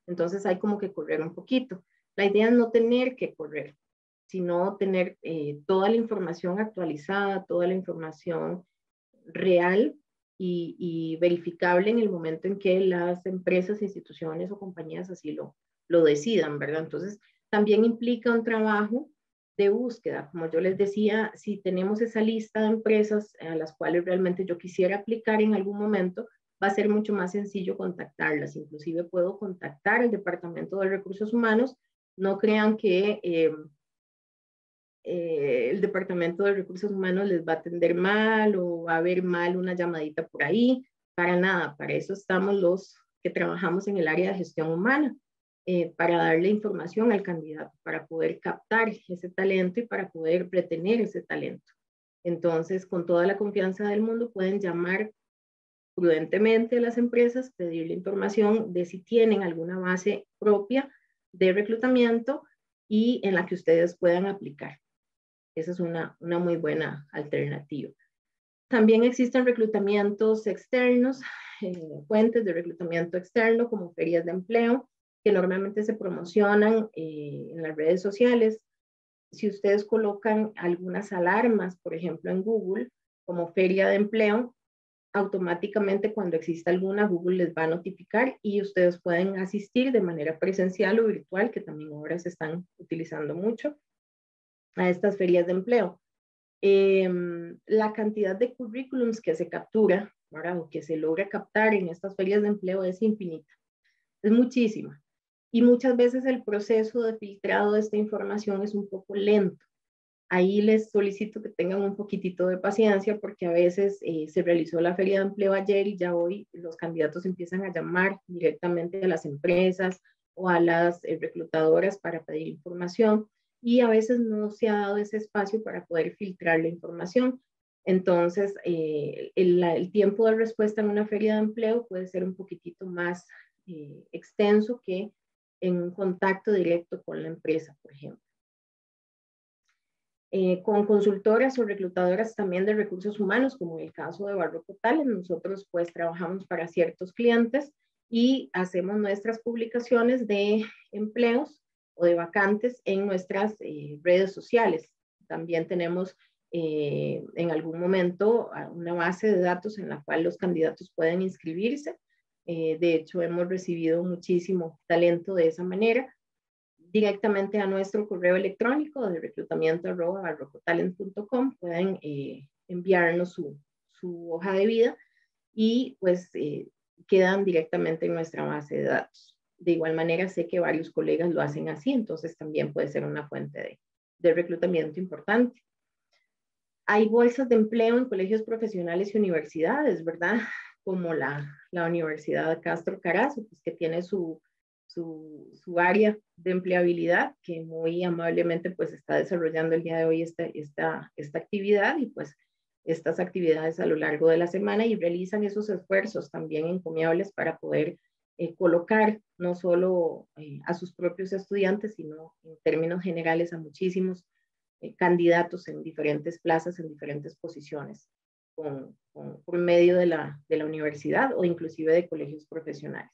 Entonces hay como que correr un poquito. La idea es no tener que correr, sino tener toda la información actualizada, toda la información real y verificable en el momento en que las empresas, instituciones o compañías así lo decidan, ¿verdad? Entonces, también implica un trabajo de búsqueda. Como yo les decía, si tenemos esa lista de empresas a las cuales realmente yo quisiera aplicar en algún momento, va a ser mucho más sencillo contactarlas. Inclusive puedo contactar al Departamento de Recursos Humanos. No crean que el Departamento de Recursos Humanos les va a atender mal o va a haber mal una llamadita por ahí. Para nada, para eso estamos los que trabajamos en el área de gestión humana, para darle información al candidato, para poder captar ese talento y para poder retener ese talento. Entonces, con toda la confianza del mundo, pueden llamar prudentemente a las empresas, pedirle información de si tienen alguna base propia de reclutamiento y en la que ustedes puedan aplicar. Esa es una muy buena alternativa. También existen reclutamientos externos, fuentes de reclutamiento externo como ferias de empleo, que normalmente se promocionan en las redes sociales. Si ustedes colocan algunas alarmas, por ejemplo, en Google, como feria de empleo, automáticamente cuando exista alguna, Google les va a notificar y ustedes pueden asistir de manera presencial o virtual, que también ahora se están utilizando mucho, a estas ferias de empleo. La cantidad de currículums que se captura, ¿verdad? O que se logra captar en estas ferias de empleo es infinita, es muchísima. Y muchas veces el proceso de filtrado de esta información es un poco lento. Ahí les solicito que tengan un poquitito de paciencia porque a veces se realizó la feria de empleo ayer y ya hoy los candidatos empiezan a llamar directamente a las empresas o a las reclutadoras para pedir información y a veces no se ha dado ese espacio para poder filtrar la información. Entonces, el tiempo de respuesta en una feria de empleo puede ser un poquitito más extenso que en un contacto directo con la empresa, por ejemplo. Con consultoras o reclutadoras también de recursos humanos, como en el caso de Barroco Talent, nosotros pues trabajamos para ciertos clientes y hacemos nuestras publicaciones de empleos o de vacantes en nuestras redes sociales. También tenemos en algún momento una base de datos en la cual los candidatos pueden inscribirse. De hecho, hemos recibido muchísimo talento de esa manera, directamente a nuestro correo electrónico de reclutamiento@barrocotalent.com. Pueden enviarnos su hoja de vida y pues quedan directamente en nuestra base de datos. De igual manera, sé que varios colegas lo hacen así, entonces también puede ser una fuente de reclutamiento importante. Hay bolsas de empleo en colegios profesionales y universidades, ¿verdad? Como la Universidad Castro Carazo, pues, que tiene su área de empleabilidad, que muy amablemente pues está desarrollando el día de hoy esta actividad y pues estas actividades a lo largo de la semana y realizan esos esfuerzos también encomiables para poder colocar no solo a sus propios estudiantes, sino en términos generales a muchísimos candidatos en diferentes plazas, en diferentes posiciones, por medio de la universidad o inclusive de colegios profesionales.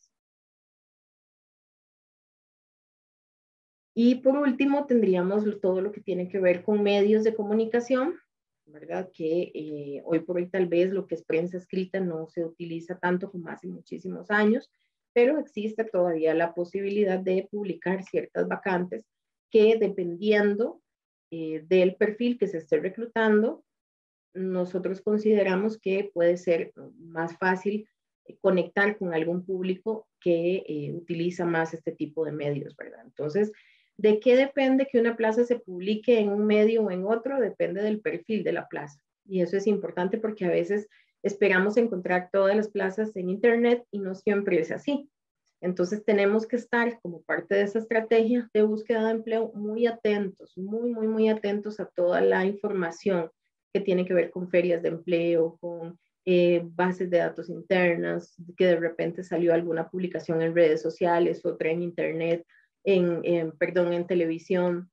Y por último, tendríamos todo lo que tiene que ver con medios de comunicación, ¿verdad? Que hoy por hoy tal vez lo que es prensa escrita no se utiliza tanto como hace muchísimos años, pero existe todavía la posibilidad de publicar ciertas vacantes que dependiendo del perfil que se esté reclutando, nosotros consideramos que puede ser más fácil conectar con algún público que utiliza más este tipo de medios, ¿verdad? Entonces, ¿de qué depende que una plaza se publique en un medio o en otro? Depende del perfil de la plaza. Y eso es importante porque a veces esperamos encontrar todas las plazas en Internet y no siempre es así. Entonces tenemos que estar como parte de esa estrategia de búsqueda de empleo muy atentos, muy atentos a toda la información que tiene que ver con ferias de empleo, con bases de datos internas, que de repente salió alguna publicación en redes sociales, otra en Internet, en televisión.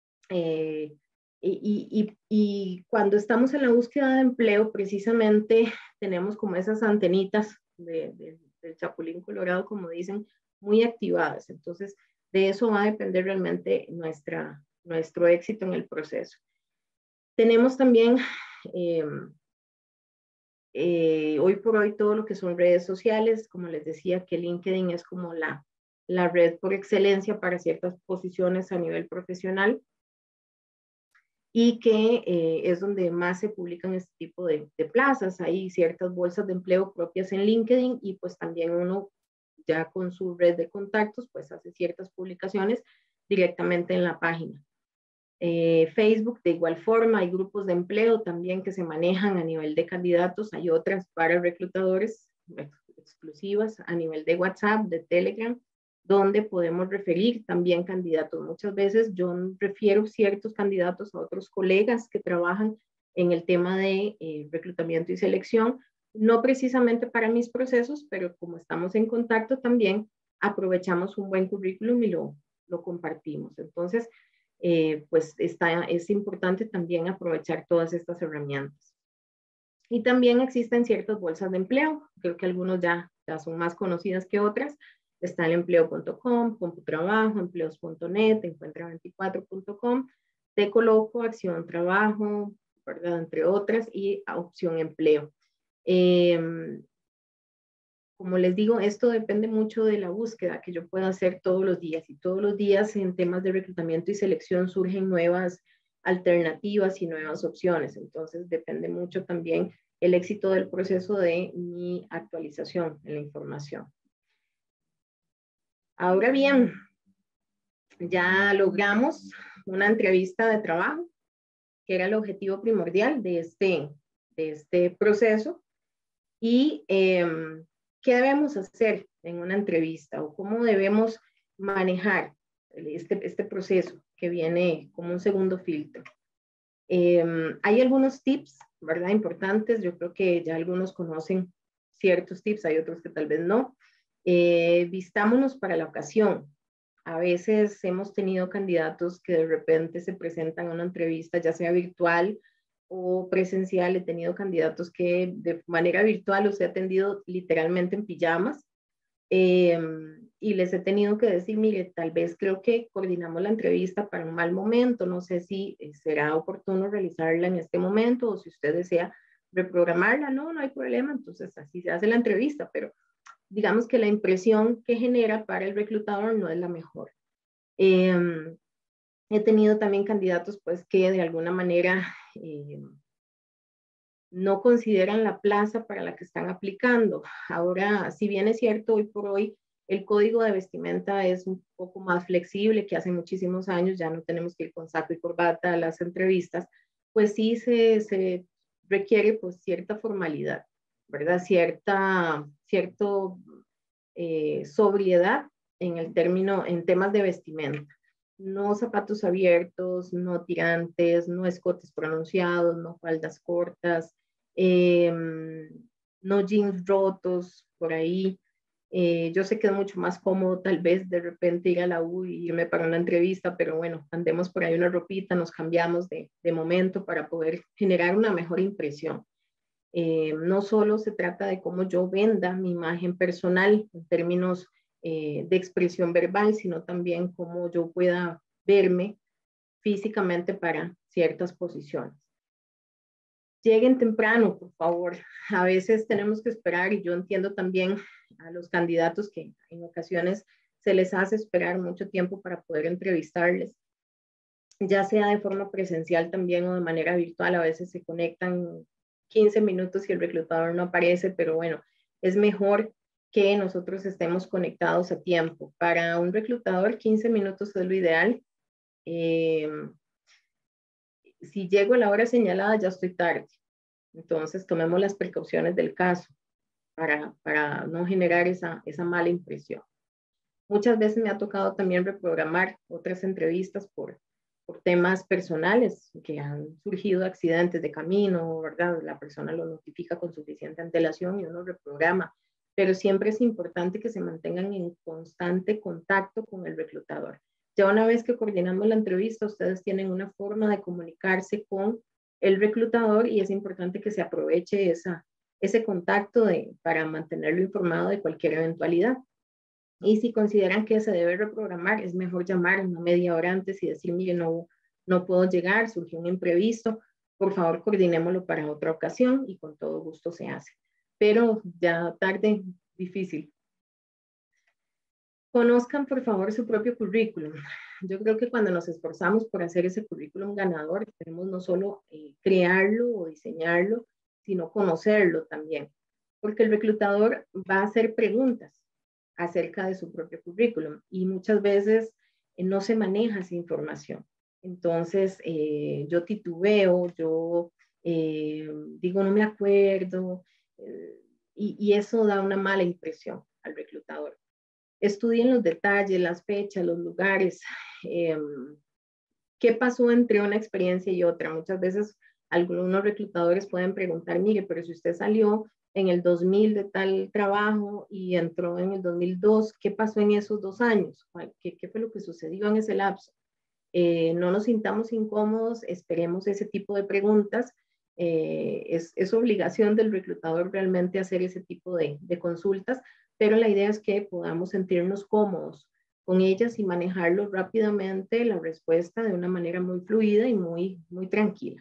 Y cuando estamos en la búsqueda de empleo, precisamente tenemos como esas antenitas del chapulín colorado, como dicen, muy activadas. Entonces, de eso va a depender realmente nuestro éxito en el proceso. Tenemos también hoy por hoy todo lo que son redes sociales, como les decía, que LinkedIn es como la red por excelencia para ciertas posiciones a nivel profesional y que es donde más se publican este tipo de plazas. Hay ciertas bolsas de empleo propias en LinkedIn y pues también uno ya con su red de contactos pues hace ciertas publicaciones directamente en la página. Facebook de igual forma, hay grupos de empleo también que se manejan a nivel de candidatos, hay otras para reclutadores exclusivas a nivel de WhatsApp, de Telegram, donde podemos referir también candidatos. Muchas veces yo refiero ciertos candidatos a otros colegas que trabajan en el tema de reclutamiento y selección, no precisamente para mis procesos, pero como estamos en contacto también, aprovechamos un buen currículum y lo compartimos. Entonces, pues es importante también aprovechar todas estas herramientas. Y también existen ciertas bolsas de empleo, creo que algunos ya son más conocidas que otras. Está el empleo.com, CompuTrabajo, empleos.net, encuentra24.com, Te Coloco, Acción Trabajo, ¿verdad? Entre otras, y Opción Empleo. Como les digo, esto depende mucho de la búsqueda que yo pueda hacer todos los días. Y todos los días en temas de reclutamiento y selección surgen nuevas alternativas y nuevas opciones. Entonces depende mucho también el éxito del proceso de mi actualización en la información. Ahora bien, ya logramos una entrevista de trabajo, que era el objetivo primordial de este proceso. Y ¿qué debemos hacer en una entrevista o cómo debemos manejar este proceso que viene como un segundo filtro? Hay algunos tips, ¿verdad? Importantes. Yo creo que ya algunos conocen ciertos tips, hay otros que tal vez no. Vistámonos para la ocasión. A veces hemos tenido candidatos que de repente se presentan a una entrevista, ya sea virtual o presencial. He tenido candidatos que de manera virtual los he atendido literalmente en pijamas y les he tenido que decir, mire, tal vez creo que coordinamos la entrevista para un mal momento, no sé si será oportuno realizarla en este momento o si usted desea reprogramarla, no hay problema, entonces así se hace la entrevista, pero digamos que la impresión que genera para el reclutador no es la mejor. He tenido también candidatos pues que de alguna manera no consideran la plaza para la que están aplicando. Ahora, si bien es cierto, hoy por hoy el código de vestimenta es un poco más flexible que hace muchísimos años, ya no tenemos que ir con saco y corbata a las entrevistas, pues sí se requiere pues cierta formalidad, ¿verdad? Cierto sobriedad en temas de vestimenta. No zapatos abiertos, no tirantes, no escotes pronunciados, no faldas cortas, no jeans rotos por ahí. Yo sé que es mucho más cómodo tal vez de repente ir a la U y irme para una entrevista, pero bueno, andemos por ahí una ropita, nos cambiamos de momento para poder generar una mejor impresión. No solo se trata de cómo yo venda mi imagen personal en términos de expresión verbal, sino también cómo yo pueda verme físicamente para ciertas posiciones. Lleguen temprano, por favor. A veces tenemos que esperar y yo entiendo también a los candidatos que en ocasiones se les hace esperar mucho tiempo para poder entrevistarles, ya sea de forma presencial también o de manera virtual. A veces se conectan 15 minutos y el reclutador no aparece, pero bueno, es mejor que nosotros estemos conectados a tiempo. Para un reclutador, 15 minutos es lo ideal. Si llego a la hora señalada, ya estoy tarde. Entonces, tomemos las precauciones del caso para no generar esa mala impresión. Muchas veces me ha tocado también reprogramar otras entrevistas por temas personales, que han surgido accidentes de camino, ¿verdad? La persona lo notifica con suficiente antelación y uno reprograma, pero siempre es importante que se mantengan en constante contacto con el reclutador. Ya una vez que coordinamos la entrevista, ustedes tienen una forma de comunicarse con el reclutador y es importante que se aproveche ese contacto para mantenerlo informado de cualquier eventualidad. Y si consideran que se debe reprogramar, es mejor llamar una media hora antes y decir, mire, no puedo llegar, surgió un imprevisto, por favor coordinémoslo para otra ocasión y con todo gusto se hace. Pero ya tarde, difícil. Conozcan, por favor, su propio currículum. Yo creo que cuando nos esforzamos por hacer ese currículum ganador, debemos no solo crearlo o diseñarlo, sino conocerlo también. Porque el reclutador va a hacer preguntas acerca de su propio currículum y muchas veces no se maneja esa información. Entonces, yo titubeo, yo digo, no me acuerdo, y eso da una mala impresión al reclutador. Estudien los detalles, las fechas, los lugares, qué pasó entre una experiencia y otra. Muchas veces algunos reclutadores pueden preguntar, mire, pero si usted salió en el 2000 de tal trabajo y entró en el 2002, ¿qué pasó en esos 2 años? ¿Qué fue lo que sucedió en ese lapso? No nos sintamos incómodos, esperemos ese tipo de preguntas. Es obligación del reclutador realmente hacer ese tipo de consultas, pero la idea es que podamos sentirnos cómodos con ellas y manejarlo rápidamente la respuesta de una manera muy fluida y muy tranquila.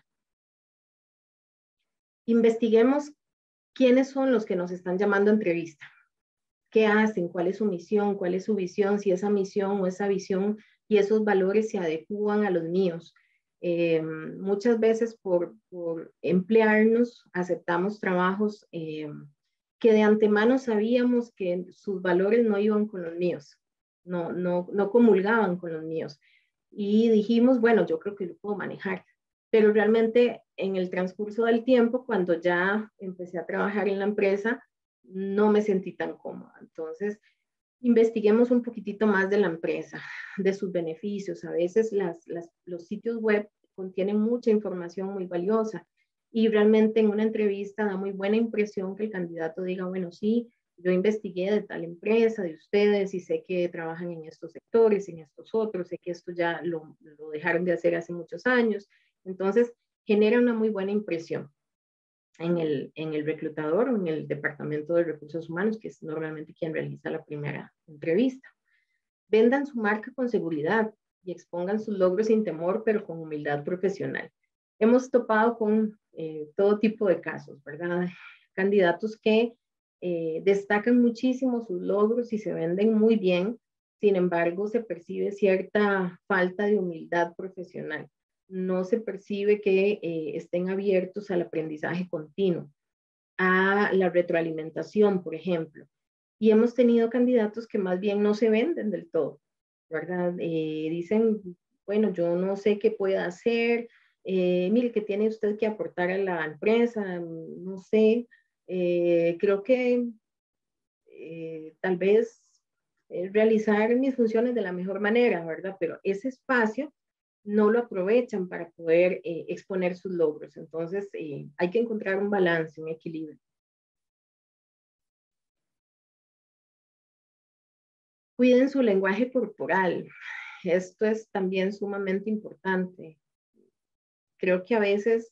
Investiguemos quiénes son los que nos están llamando a entrevista, qué hacen, cuál es su misión, cuál es su visión, si esa misión o esa visión y esos valores se adecúan a los míos. Muchas veces por emplearnos aceptamos trabajos que de antemano sabíamos que sus valores no iban con los míos, no comulgaban con los míos. Y dijimos, bueno, yo creo que lo puedo manejar. Pero realmente en el transcurso del tiempo, cuando ya empecé a trabajar en la empresa, no me sentí tan cómoda. Entonces, investiguemos un poquitito más de la empresa, de sus beneficios. A veces los sitios web contienen mucha información muy valiosa y realmente en una entrevista da muy buena impresión que el candidato diga, bueno, sí, yo investigué de tal empresa, de ustedes, y sé que trabajan en estos sectores, en estos otros, sé que esto ya lo dejaron de hacer hace muchos años. Entonces, genera una muy buena impresión en el reclutador o en el departamento de recursos humanos, que es normalmente quien realiza la primera entrevista. Vendan su marca con seguridad y expongan sus logros sin temor, pero con humildad profesional. Hemos topado con todo tipo de casos, ¿verdad? Candidatos que destacan muchísimo sus logros y se venden muy bien, sin embargo, se percibe cierta falta de humildad profesional. No se percibe que estén abiertos al aprendizaje continuo, a la retroalimentación, por ejemplo. Y hemos tenido candidatos que más bien no se venden del todo, ¿verdad? Dicen, bueno, yo no sé qué pueda hacer, mire, ¿qué tiene usted que aportar a la empresa? No sé, creo que tal vez realizar mis funciones de la mejor manera, ¿verdad? Pero ese espacio no lo aprovechan para poder exponer sus logros. Entonces, hay que encontrar un balance, un equilibrio. Cuiden su lenguaje corporal. Esto es también sumamente importante. Creo que a veces,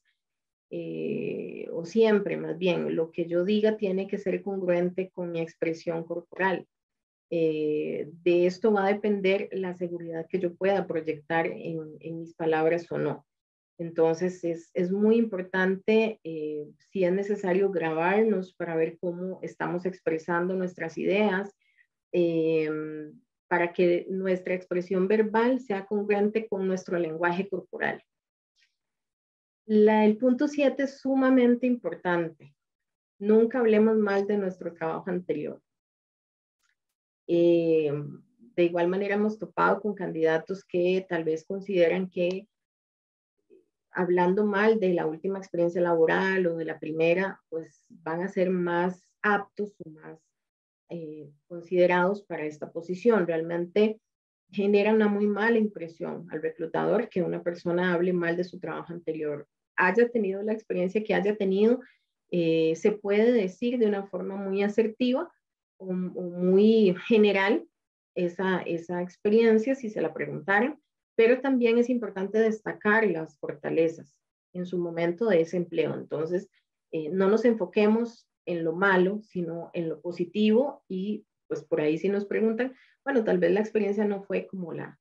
o siempre más bien, lo que yo diga tiene que ser congruente con mi expresión corporal. De esto va a depender la seguridad que yo pueda proyectar en mis palabras o no. Entonces es muy importante, si es necesario, grabarnos para ver cómo estamos expresando nuestras ideas, eh, para que nuestra expresión verbal sea congruente con nuestro lenguaje corporal. El punto 7 es sumamente importante. Nunca hablemos mal de nuestro trabajo anterior. De igual manera hemos topado con candidatos que tal vez consideran que hablando mal de la última experiencia laboral o de la primera, pues van a ser más aptos o más considerados para esta posición. Realmente genera una muy mala impresión al reclutador que una persona hable mal de su trabajo anterior. Haya tenido la experiencia que haya tenido, se puede decir de una forma muy asertiva o muy general esa experiencia si se la preguntaran, pero también es importante destacar las fortalezas en su momento de ese empleo. Entonces, no nos enfoquemos en lo malo, sino en lo positivo y pues por ahí sí nos preguntan, bueno, tal vez la experiencia no fue como la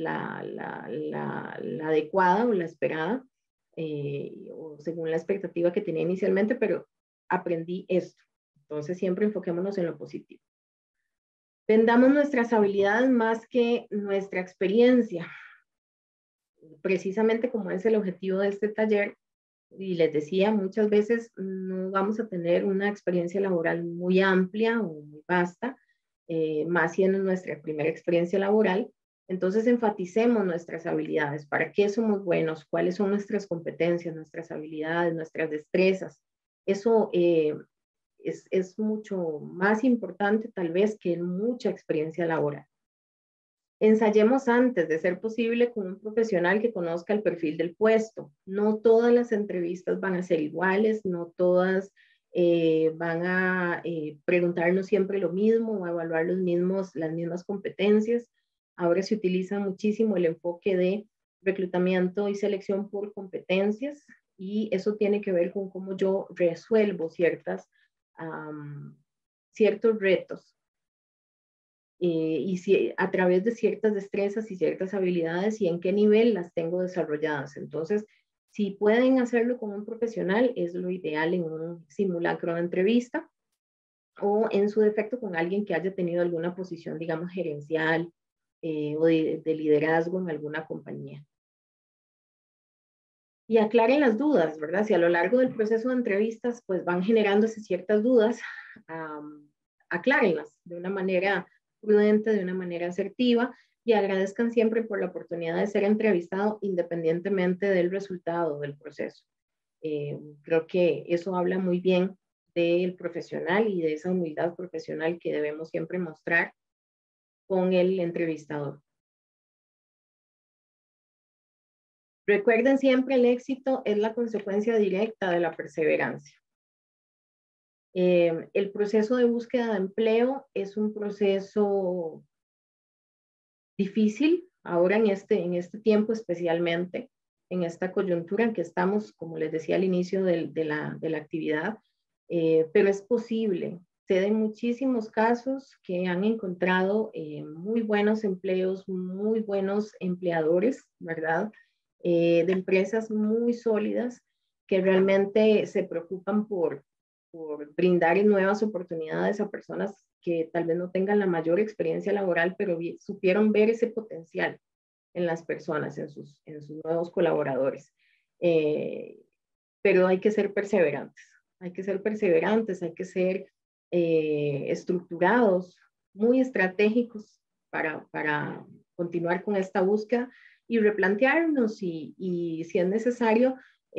adecuada o la esperada, o según la expectativa que tenía inicialmente, pero aprendí esto. Entonces siempre enfoquémonos en lo positivo. Vendamos nuestras habilidades más que nuestra experiencia. Precisamente como es el objetivo de este taller, y les decía, muchas veces no vamos a tener una experiencia laboral muy amplia o muy vasta, más siendo nuestra primera experiencia laboral. Entonces enfaticemos nuestras habilidades, para qué somos buenos, cuáles son nuestras competencias, nuestras habilidades, nuestras destrezas. Eso es mucho más importante tal vez que mucha experiencia laboral. Ensayemos antes, de ser posible, con un profesional que conozca el perfil del puesto. No todas las entrevistas van a ser iguales, no todas van a preguntarnos siempre lo mismo o a evaluar las mismas competencias. Ahora se utiliza muchísimo el enfoque de reclutamiento y selección por competencias, y eso tiene que ver con cómo yo resuelvo ciertos retos. Y si, a través de ciertas destrezas y ciertas habilidades, y en qué nivel las tengo desarrolladas. Entonces, si pueden hacerlo con un profesional, es lo ideal en un simulacro de entrevista, o en su defecto con alguien que haya tenido alguna posición, digamos, gerencial o de liderazgo en alguna compañía. Y aclaren las dudas, ¿verdad? Si a lo largo del proceso de entrevistas pues van generándose ciertas dudas, aclárenlas de una manera prudente, de una manera asertiva, y agradezcan siempre por la oportunidad de ser entrevistado independientemente del resultado del proceso. Creo que eso habla muy bien del profesional y de esa humildad profesional que debemos siempre mostrar con el entrevistador. Recuerden siempre, el éxito es la consecuencia directa de la perseverancia. El proceso de búsqueda de empleo es un proceso difícil, ahora en este tiempo especialmente, en esta coyuntura en que estamos, como les decía al inicio de la actividad, pero es posible. Se dan muchísimos casos que han encontrado muy buenos empleos, muy buenos empleadores, ¿verdad? De empresas muy sólidas que realmente se preocupan por brindar nuevas oportunidades a personas que tal vez no tengan la mayor experiencia laboral, pero supieron ver ese potencial en las personas, en sus nuevos colaboradores. Pero hay que ser perseverantes, hay que ser perseverantes, hay que ser estructurados, muy estratégicos para continuar con esta búsqueda y replantearnos, y si es necesario,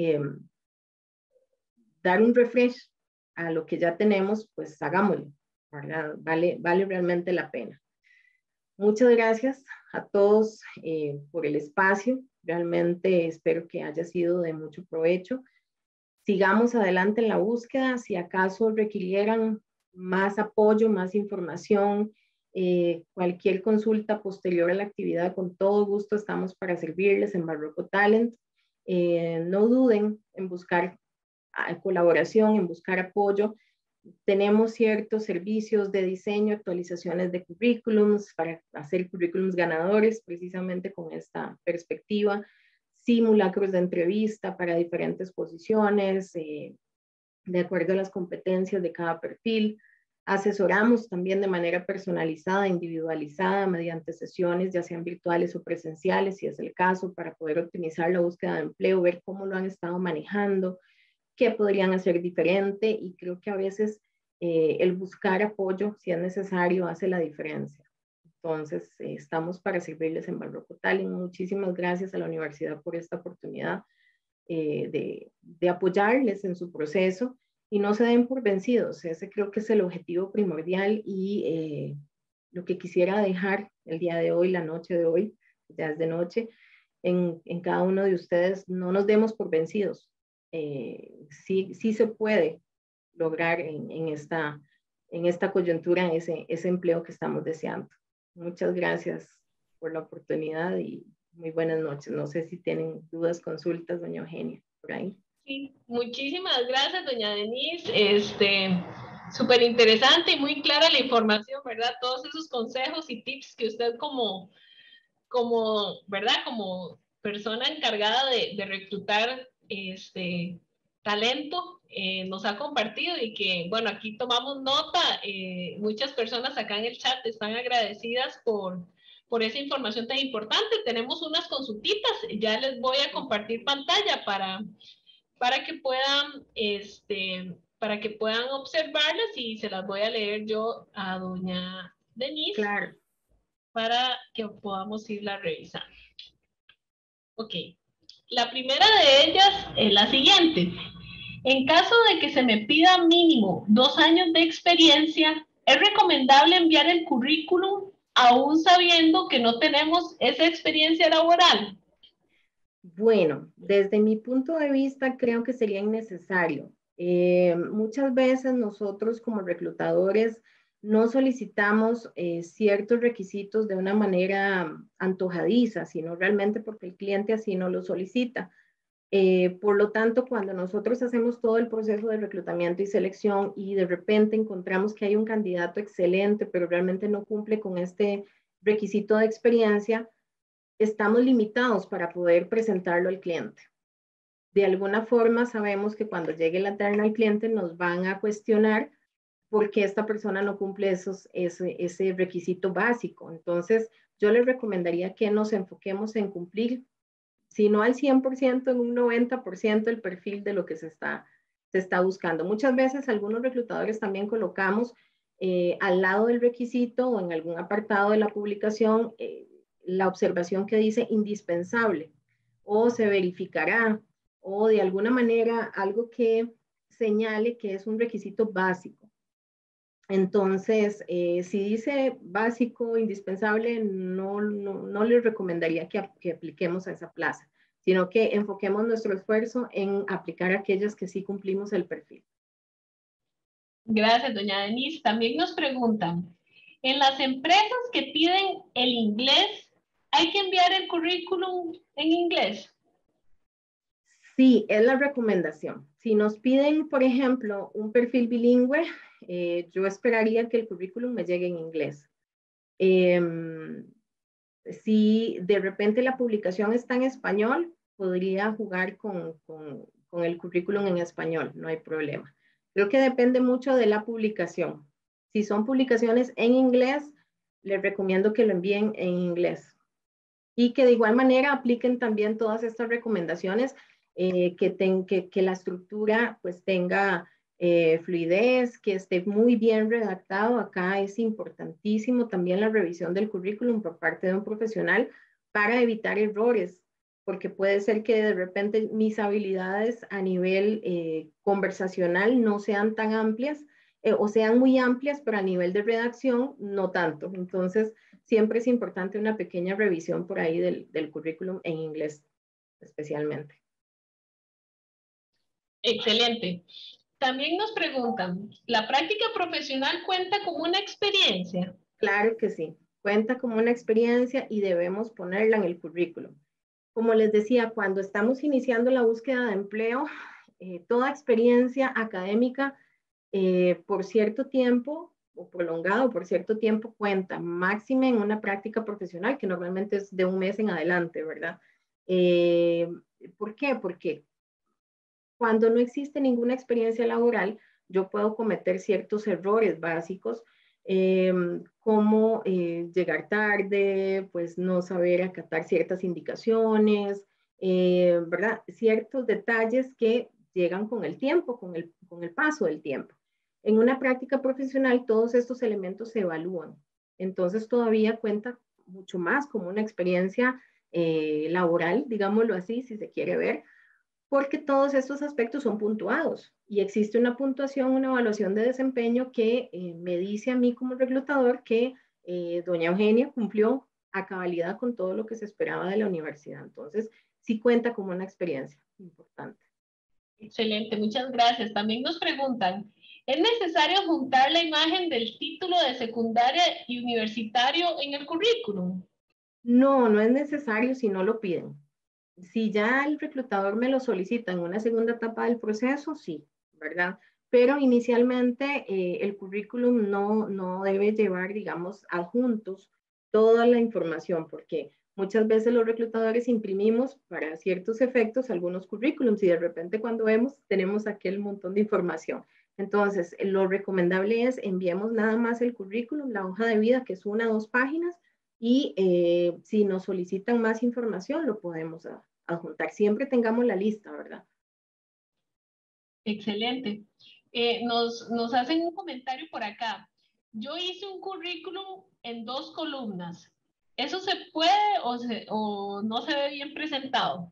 dar un refresh a lo que ya tenemos, pues hagámoslo, ¿verdad? Vale realmente la pena. Muchas gracias a todos por el espacio. Realmente espero que haya sido de mucho provecho. Sigamos adelante en la búsqueda. Si acaso requirieran más apoyo, más información, cualquier consulta posterior a la actividad, con todo gusto estamos para servirles en Barroco Talent. No duden en buscar colaboración, en buscar apoyo. Tenemos ciertos servicios de diseño, actualizaciones de currículums para hacer currículums ganadores, precisamente con esta perspectiva, simulacros de entrevista para diferentes posiciones, de acuerdo a las competencias de cada perfil. Asesoramos también de manera personalizada, individualizada, mediante sesiones, ya sean virtuales o presenciales, si es el caso, para poder optimizar la búsqueda de empleo, ver cómo lo han estado manejando, qué podrían hacer diferente, y creo que a veces el buscar apoyo, si es necesario, hace la diferencia. Entonces, estamos para servirles en Barroco Talent. Muchísimas gracias a la universidad por esta oportunidad de apoyarles en su proceso, y no se den por vencidos. Ese creo que es el objetivo primordial, y lo que quisiera dejar el día de hoy, la noche de hoy, ya es de noche, en cada uno de ustedes: no nos demos por vencidos. Sí se puede lograr en esta coyuntura ese empleo que estamos deseando. Muchas gracias por la oportunidad y muy buenas noches. No sé si tienen dudas, consultas, doña Eugenia, por ahí. Sí, muchísimas gracias, doña Denise. Súper interesante y muy clara la información, ¿verdad? Todos esos consejos y tips que usted ¿verdad? Como persona encargada de reclutar talento, nos ha compartido y que, bueno, aquí tomamos nota. Muchas personas acá en el chat están agradecidas por esa información tan importante. Tenemos unas consultitas, ya les voy a compartir pantalla para que puedan, para que puedan observarlas y se las voy a leer yo a doña Denise Claro. para que podamos irla revisando. Ok, la primera de ellas es la siguiente. En caso de que se me pida mínimo 2 años de experiencia, ¿es recomendable enviar el currículum aún sabiendo que no tenemos esa experiencia laboral? Bueno, desde mi punto de vista creo que sería innecesario. Muchas veces nosotros como reclutadores no solicitamos ciertos requisitos de una manera antojadiza, sino realmente porque el cliente así no lo solicita. Por lo tanto, cuando nosotros hacemos todo el proceso de reclutamiento y selección y de repente encontramos que hay un candidato excelente, pero realmente no cumple con este requisito de experiencia, estamos limitados para poder presentarlo al cliente. De alguna forma sabemos que cuando llegue la terna al cliente nos van a cuestionar por qué esta persona no cumple ese requisito básico. Entonces, yo les recomendaría que nos enfoquemos en cumplir, si no al 100%, en un 90% el perfil de lo que se está buscando. Muchas veces algunos reclutadores también colocamos al lado del requisito o en algún apartado de la publicación la observación que dice indispensable o se verificará o de alguna manera algo que señale que es un requisito básico. Entonces, si dice básico, indispensable, no les recomendaría que apliquemos a esa plaza, sino que enfoquemos nuestro esfuerzo en aplicar aquellas que sí cumplimos el perfil. Gracias, doña Denise. También nos preguntan, en las empresas que piden el inglés, ¿hay que enviar el currículum en inglés? Sí, es la recomendación. Si nos piden, por ejemplo, un perfil bilingüe, yo esperaría que el currículum me llegue en inglés. Si de repente la publicación está en español, podría jugar con el currículum en español, no hay problema. Creo que depende mucho de la publicación. Si son publicaciones en inglés, les recomiendo que lo envíen en inglés y que de igual manera apliquen también todas estas recomendaciones, que la estructura pues tenga fluidez, que esté muy bien redactado. Acá es importantísimo también la revisión del currículum por parte de un profesional para evitar errores, porque puede ser que de repente mis habilidades a nivel conversacional no sean tan amplias o sean muy amplias, pero a nivel de redacción no tanto. Entonces, siempre es importante una pequeña revisión por ahí del currículum en inglés, especialmente. Excelente. También nos preguntan, ¿la práctica profesional cuenta como una experiencia? Claro que sí, cuenta como una experiencia y debemos ponerla en el currículum. Como les decía, cuando estamos iniciando la búsqueda de empleo, toda experiencia académica por cierto tiempo o prolongado por cierto tiempo cuenta, máxime en una práctica profesional que normalmente es de un mes en adelante, ¿verdad? Eh, ¿Por qué? Porque cuando no existe ninguna experiencia laboral, yo puedo cometer ciertos errores básicos, como llegar tarde, pues no saber acatar ciertas indicaciones, ¿verdad? Ciertos detalles que llegan con el tiempo, con el paso del tiempo. En una práctica profesional, todos estos elementos se evalúan. Entonces, todavía cuenta mucho más como una experiencia laboral, digámoslo así, si se quiere ver, porque todos estos aspectos son puntuados y existe una puntuación, una evaluación de desempeño que me dice a mí como reclutador que doña Eugenia cumplió a cabalidad con todo lo que se esperaba de la universidad. Entonces, sí cuenta como una experiencia importante. Excelente, muchas gracias. También nos preguntan, ¿es necesario juntar la imagen del título de secundaria y universitario en el currículum? No, no es necesario si no lo piden. Si ya el reclutador me lo solicita en una segunda etapa del proceso, sí, ¿verdad? pero inicialmente el currículum no debe llevar, digamos, adjuntos toda la información, porque muchas veces los reclutadores imprimimos para ciertos efectos algunos currículums y de repente cuando vemos tenemos aquel montón de información. Entonces, lo recomendable es enviemos nada más el currículum, la hoja de vida, que es 1 o 2 páginas, y si nos solicitan más información, lo podemos adjuntar. Siempre tengamos la lista, ¿verdad? Excelente. Nos hacen un comentario por acá. Yo hice un currículum en 2 columnas. ¿Eso se puede o no se ve bien presentado?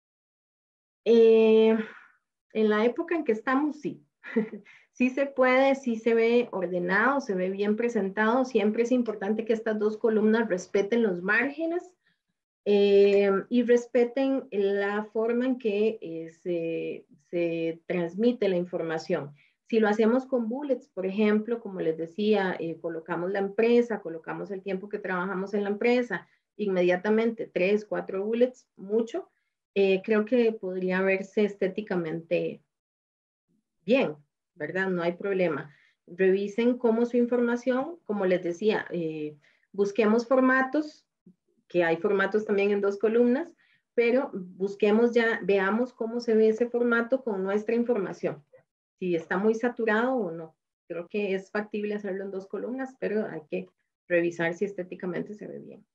En la época en que estamos, sí. Sí se puede, sí se ve ordenado, se ve bien presentado. Siempre es importante que estas 2 columnas respeten los márgenes y respeten la forma en que se transmite la información. Si lo hacemos con bullets, por ejemplo, como les decía, colocamos la empresa, colocamos el tiempo que trabajamos en la empresa, inmediatamente 3, 4 bullets, mucho, creo que podría verse estéticamente bien, ¿verdad? No hay problema. Revisen cómo su información, como les decía, busquemos formatos, que hay formatos también en 2 columnas, pero busquemos ya, veamos cómo se ve ese formato con nuestra información, si está muy saturado o no. Creo que es factible hacerlo en 2 columnas, pero hay que revisar si estéticamente se ve bien.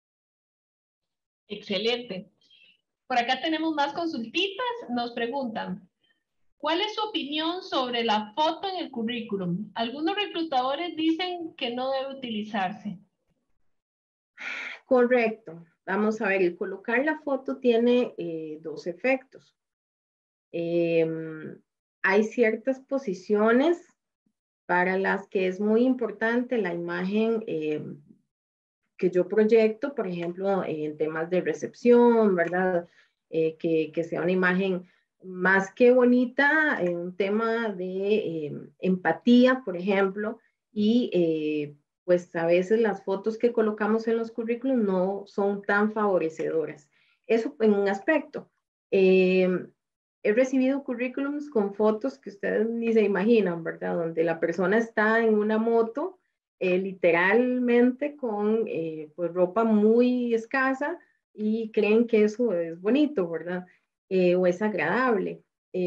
Excelente. Por acá tenemos más consultitas. Nos preguntan, ¿cuál es su opinión sobre la foto en el currículum? Algunos reclutadores dicen que no debe utilizarse. Correcto. Vamos a ver, el colocar la foto tiene 2 efectos. Hay ciertas posiciones para las que es muy importante la imagen que yo proyecto, por ejemplo, en temas de recepción, ¿verdad? Que sea una imagen más que bonita, en un tema de empatía, por ejemplo, y pues a veces las fotos que colocamos en los currículos no son tan favorecedoras. Eso en un aspecto. He recibido currículums con fotos que ustedes ni se imaginan, ¿verdad? Donde la persona está en una moto, literalmente con pues ropa muy escasa y creen que eso es bonito, ¿verdad? O es agradable.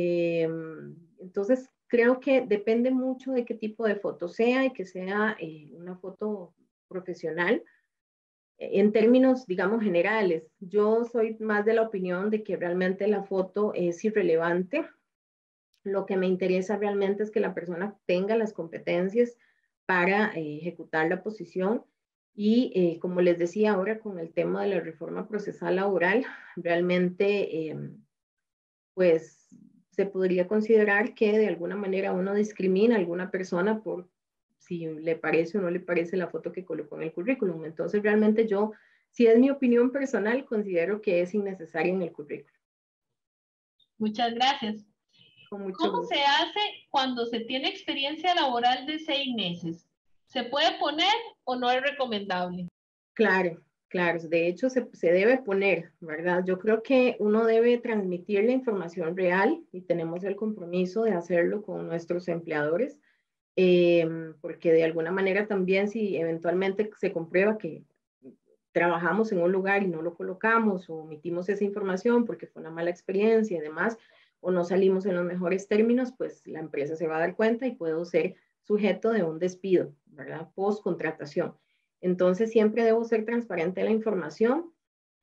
Entonces, creo que depende mucho de qué tipo de foto sea y que sea una foto profesional. En términos, digamos, generales, yo soy más de la opinión de que realmente la foto es irrelevante. Lo que me interesa realmente es que la persona tenga las competencias para ejecutar la posición y como les decía ahora con el tema de la reforma procesal laboral, realmente pues se podría considerar que de alguna manera uno discrimina a alguna persona por si le parece o no le parece la foto que colocó en el currículum. Entonces realmente yo, si es mi opinión personal, considero que es innecesario en el currículum. Muchas gracias. Con mucho ¿Cómo gusto. se hace cuando se tiene experiencia laboral de 6 meses? ¿Se puede poner o no es recomendable? Claro, claro, de hecho se debe poner, ¿verdad? Yo creo que uno debe transmitir la información real y tenemos el compromiso de hacerlo con nuestros empleadores, porque de alguna manera también si eventualmente se comprueba que trabajamos en un lugar y no lo colocamos o omitimos esa información porque fue una mala experiencia y demás, o no salimos en los mejores términos, pues la empresa se va a dar cuenta y puedo ser sujeto de un despido, ¿verdad? Post contratación. Entonces siempre debo ser transparente en la información,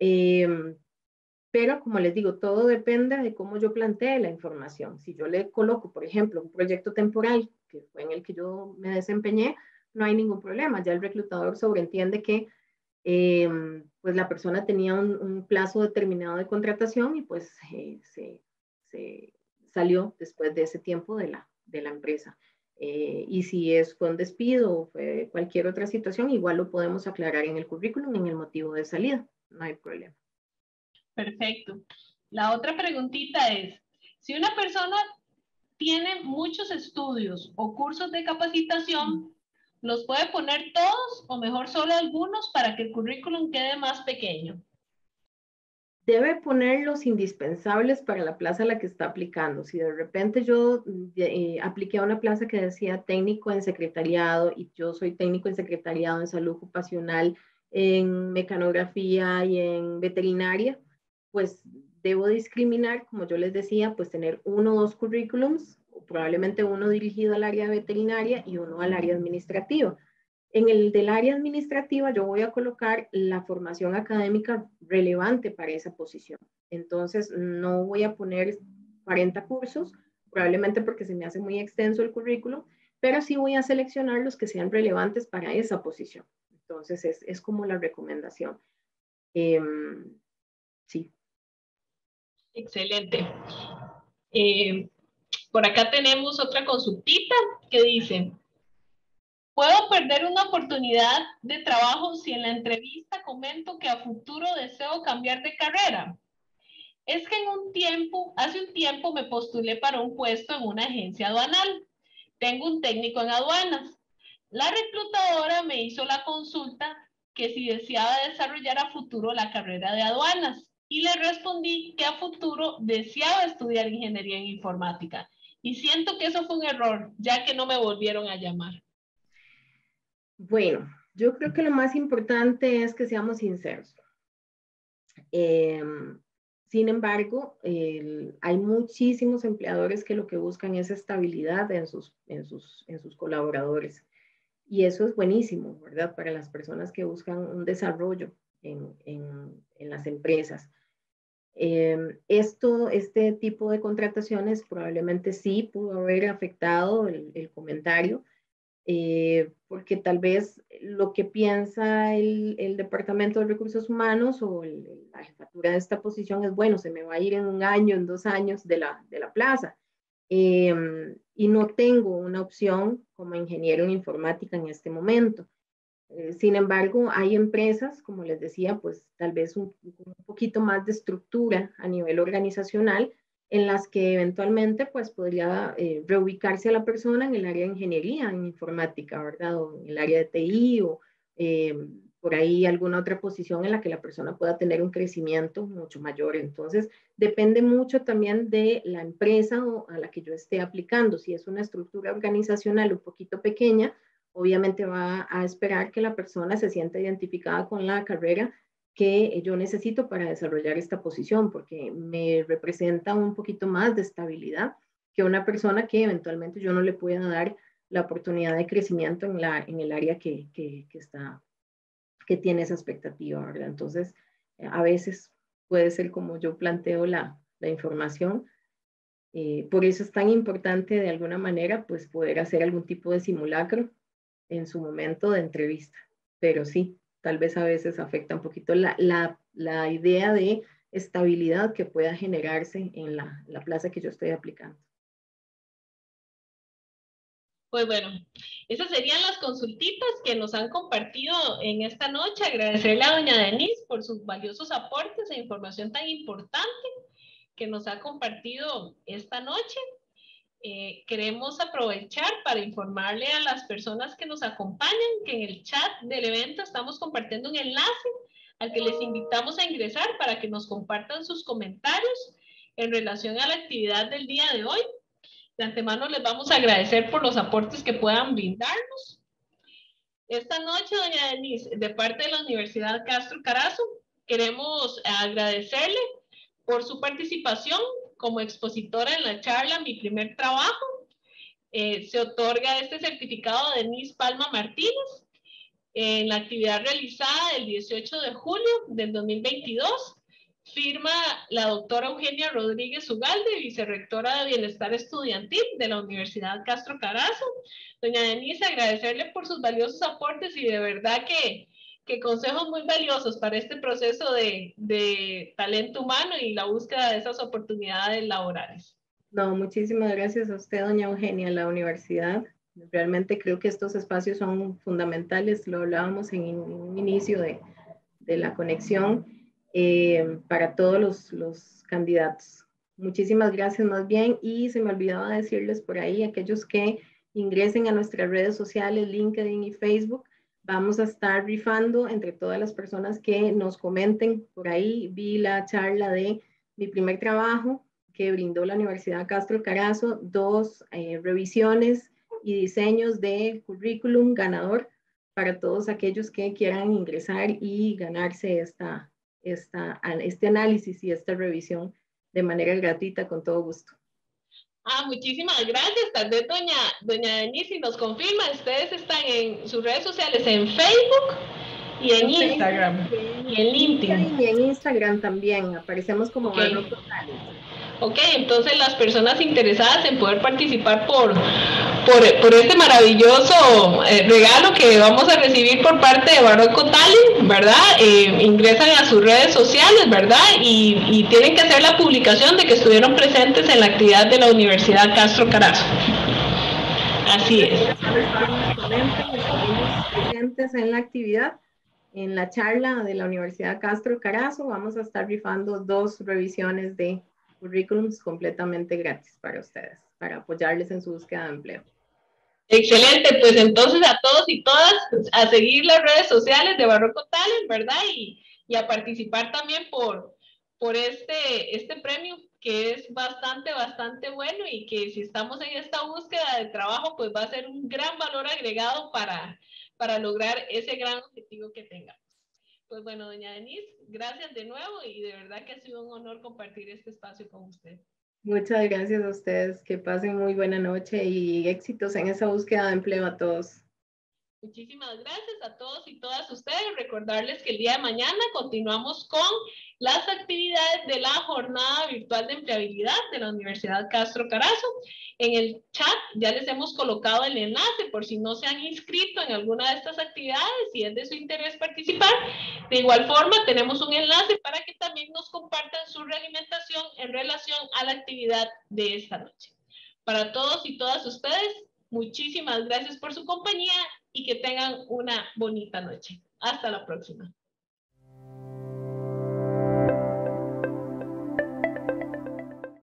pero como les digo, todo depende de cómo yo plantee la información. Si yo le coloco, por ejemplo, un proyecto temporal, que fue en el que yo me desempeñé, no hay ningún problema. Ya el reclutador sobreentiende que pues la persona tenía un plazo determinado de contratación y pues se salió después de ese tiempo de la empresa. Y si fue un despido o fue cualquier otra situación, igual lo podemos aclarar en el currículum, en el motivo de salida. No hay problema. Perfecto. La otra preguntita es, si una persona tiene muchos estudios o cursos de capacitación, ¿los puede poner todos o mejor solo algunos para que el currículum quede más pequeño? debe poner los indispensables para la plaza a la que está aplicando. Si de repente yo apliqué a una plaza que decía técnico en secretariado y yo soy técnico en secretariado en salud ocupacional, en mecanografía y en veterinaria, pues debo discriminar, como yo les decía, pues tener uno o dos currículums, o probablemente uno dirigido al área veterinaria y uno al área administrativa. En el del área administrativa yo voy a colocar la formación académica relevante para esa posición. Entonces no voy a poner 40 cursos, probablemente porque se me hace muy extenso el currículum, pero sí voy a seleccionar los que sean relevantes para esa posición. Entonces es como la recomendación. Sí. Excelente. Por acá tenemos otra consultita que dice, ¿puedo perder una oportunidad de trabajo si en la entrevista comento que a futuro deseo cambiar de carrera? Es que hace un tiempo me postulé para un puesto en una agencia aduanal. Tengo un técnico en aduanas. La reclutadora me hizo la consulta que si deseaba desarrollar a futuro la carrera de aduanas y le respondí que a futuro deseaba estudiar ingeniería en informática. Y siento que eso fue un error, ya que no me volvieron a llamar. Bueno, yo creo que lo más importante es que seamos sinceros. Sin embargo, hay muchísimos empleadores que lo que buscan es estabilidad en sus colaboradores. Y eso es buenísimo, ¿verdad? Para las personas que buscan un desarrollo en las empresas. Este tipo de contrataciones probablemente sí pudo haber afectado el comentario, porque tal vez lo que piensa el Departamento de Recursos Humanos o la jefatura de esta posición es, bueno, se me va a ir en un año, en 2 años de la plaza, y no tengo una opción como ingeniero en informática en este momento. Sin embargo, hay empresas, como les decía, pues tal vez un poquito más de estructura a nivel organizacional, en las que eventualmente pues podría reubicarse a la persona en el área de ingeniería en informática, ¿verdad? O en el área de TI o por ahí alguna otra posición en la que la persona pueda tener un crecimiento mucho mayor. Entonces, depende mucho también de la empresa a la que yo esté aplicando. Si es una estructura organizacional un poquito pequeña, obviamente va a esperar que la persona se sienta identificada con la carrera que yo necesito para desarrollar esta posición, porque me representa un poquito más de estabilidad que una persona que eventualmente yo no le pueda dar la oportunidad de crecimiento en el área que tiene esa expectativa, ¿verdad? Entonces, a veces puede ser como yo planteo la información. Por eso es tan importante de alguna manera pues poder hacer algún tipo de simulacro en su momento de entrevista. Pero sí, tal vez a veces afecta un poquito la idea de estabilidad que pueda generarse en la plaza que yo estoy aplicando. Pues bueno, esas serían las consultitas que nos han compartido en esta noche. Agradecerle a doña Denise por sus valiosos aportes e información tan importante que nos ha compartido esta noche. Queremos aprovechar para informarle a las personas que nos acompañan que en el chat del evento estamos compartiendo un enlace al que les invitamos a ingresar para que nos compartan sus comentarios en relación a la actividad del día de hoy. De antemano les vamos a agradecer por los aportes que puedan brindarnos. Esta noche, doña Denise, de parte de la Universidad Castro Carazo, queremos agradecerle por su participación como expositora en la charla Mi Primer Trabajo. Se otorga este certificado a Denise Palma Martínez en la actividad realizada el 18 de julio del 2022. Firma la doctora Eugenia Rodríguez Ugalde, vicerrectora de Bienestar Estudiantil de la Universidad Castro Carazo. Doña Denise, agradecerle por sus valiosos aportes y de verdad que consejos muy valiosos para este proceso de talento humano y la búsqueda de esas oportunidades laborales. No, muchísimas gracias a usted, doña Eugenia, la universidad. Realmente creo que estos espacios son fundamentales, lo hablábamos en un inicio de la conexión para todos los candidatos. Muchísimas gracias más bien y se me olvidaba decirles por ahí, aquellos que ingresen a nuestras redes sociales, LinkedIn y Facebook, vamos a estar rifando entre todas las personas que nos comenten por ahí. Vi la charla de mi primer trabajo que brindó la Universidad Castro Carazo, 2 revisiones y diseños de currículum ganador para todos aquellos que quieran ingresar y ganarse este análisis y esta revisión de manera gratuita con todo gusto. Muchísimas gracias. Tal vez doña Denise, si nos confirma, ustedes están en sus redes sociales, en Facebook y en Instagram, y en LinkedIn. Y en Instagram también, aparecemos como Barroco Talent. Ok, entonces las personas interesadas en poder participar por este maravilloso regalo que vamos a recibir por parte de Barroco Talent, ¿verdad? Ingresan a sus redes sociales, ¿verdad? Y tienen que hacer la publicación de que estuvieron presentes en la actividad de la Universidad Castro Carazo. Así es. Estuvimos presentes en la actividad, en la charla de la Universidad Castro Carazo. Vamos a estar rifando 2 revisiones de currículums completamente gratis para ustedes, para apoyarles en su búsqueda de empleo. Excelente, pues entonces a todos y todas a seguir las redes sociales de Barroco Talent, ¿verdad? Y a participar también por este premio que es bastante bueno y que si estamos en esta búsqueda de trabajo, pues va a ser un gran valor agregado para lograr ese gran objetivo que tengamos. Pues bueno, doña Denise, gracias de nuevo y de verdad que ha sido un honor compartir este espacio con usted. Muchas gracias a ustedes, que pasen muy buena noche y éxitos en esa búsqueda de empleo a todos. Muchísimas gracias a todos y todas ustedes. Recordarles que el día de mañana continuamos con las actividades de la jornada virtual de empleabilidad de la Universidad Castro Carazo. En el chat ya les hemos colocado el enlace por si no se han inscrito en alguna de estas actividades, si es de su interés participar. De igual forma, tenemos un enlace para que también nos compartan su realimentación en relación a la actividad de esta noche. Para todos y todas ustedes, muchísimas gracias por su compañía y que tengan una bonita noche. Hasta la próxima.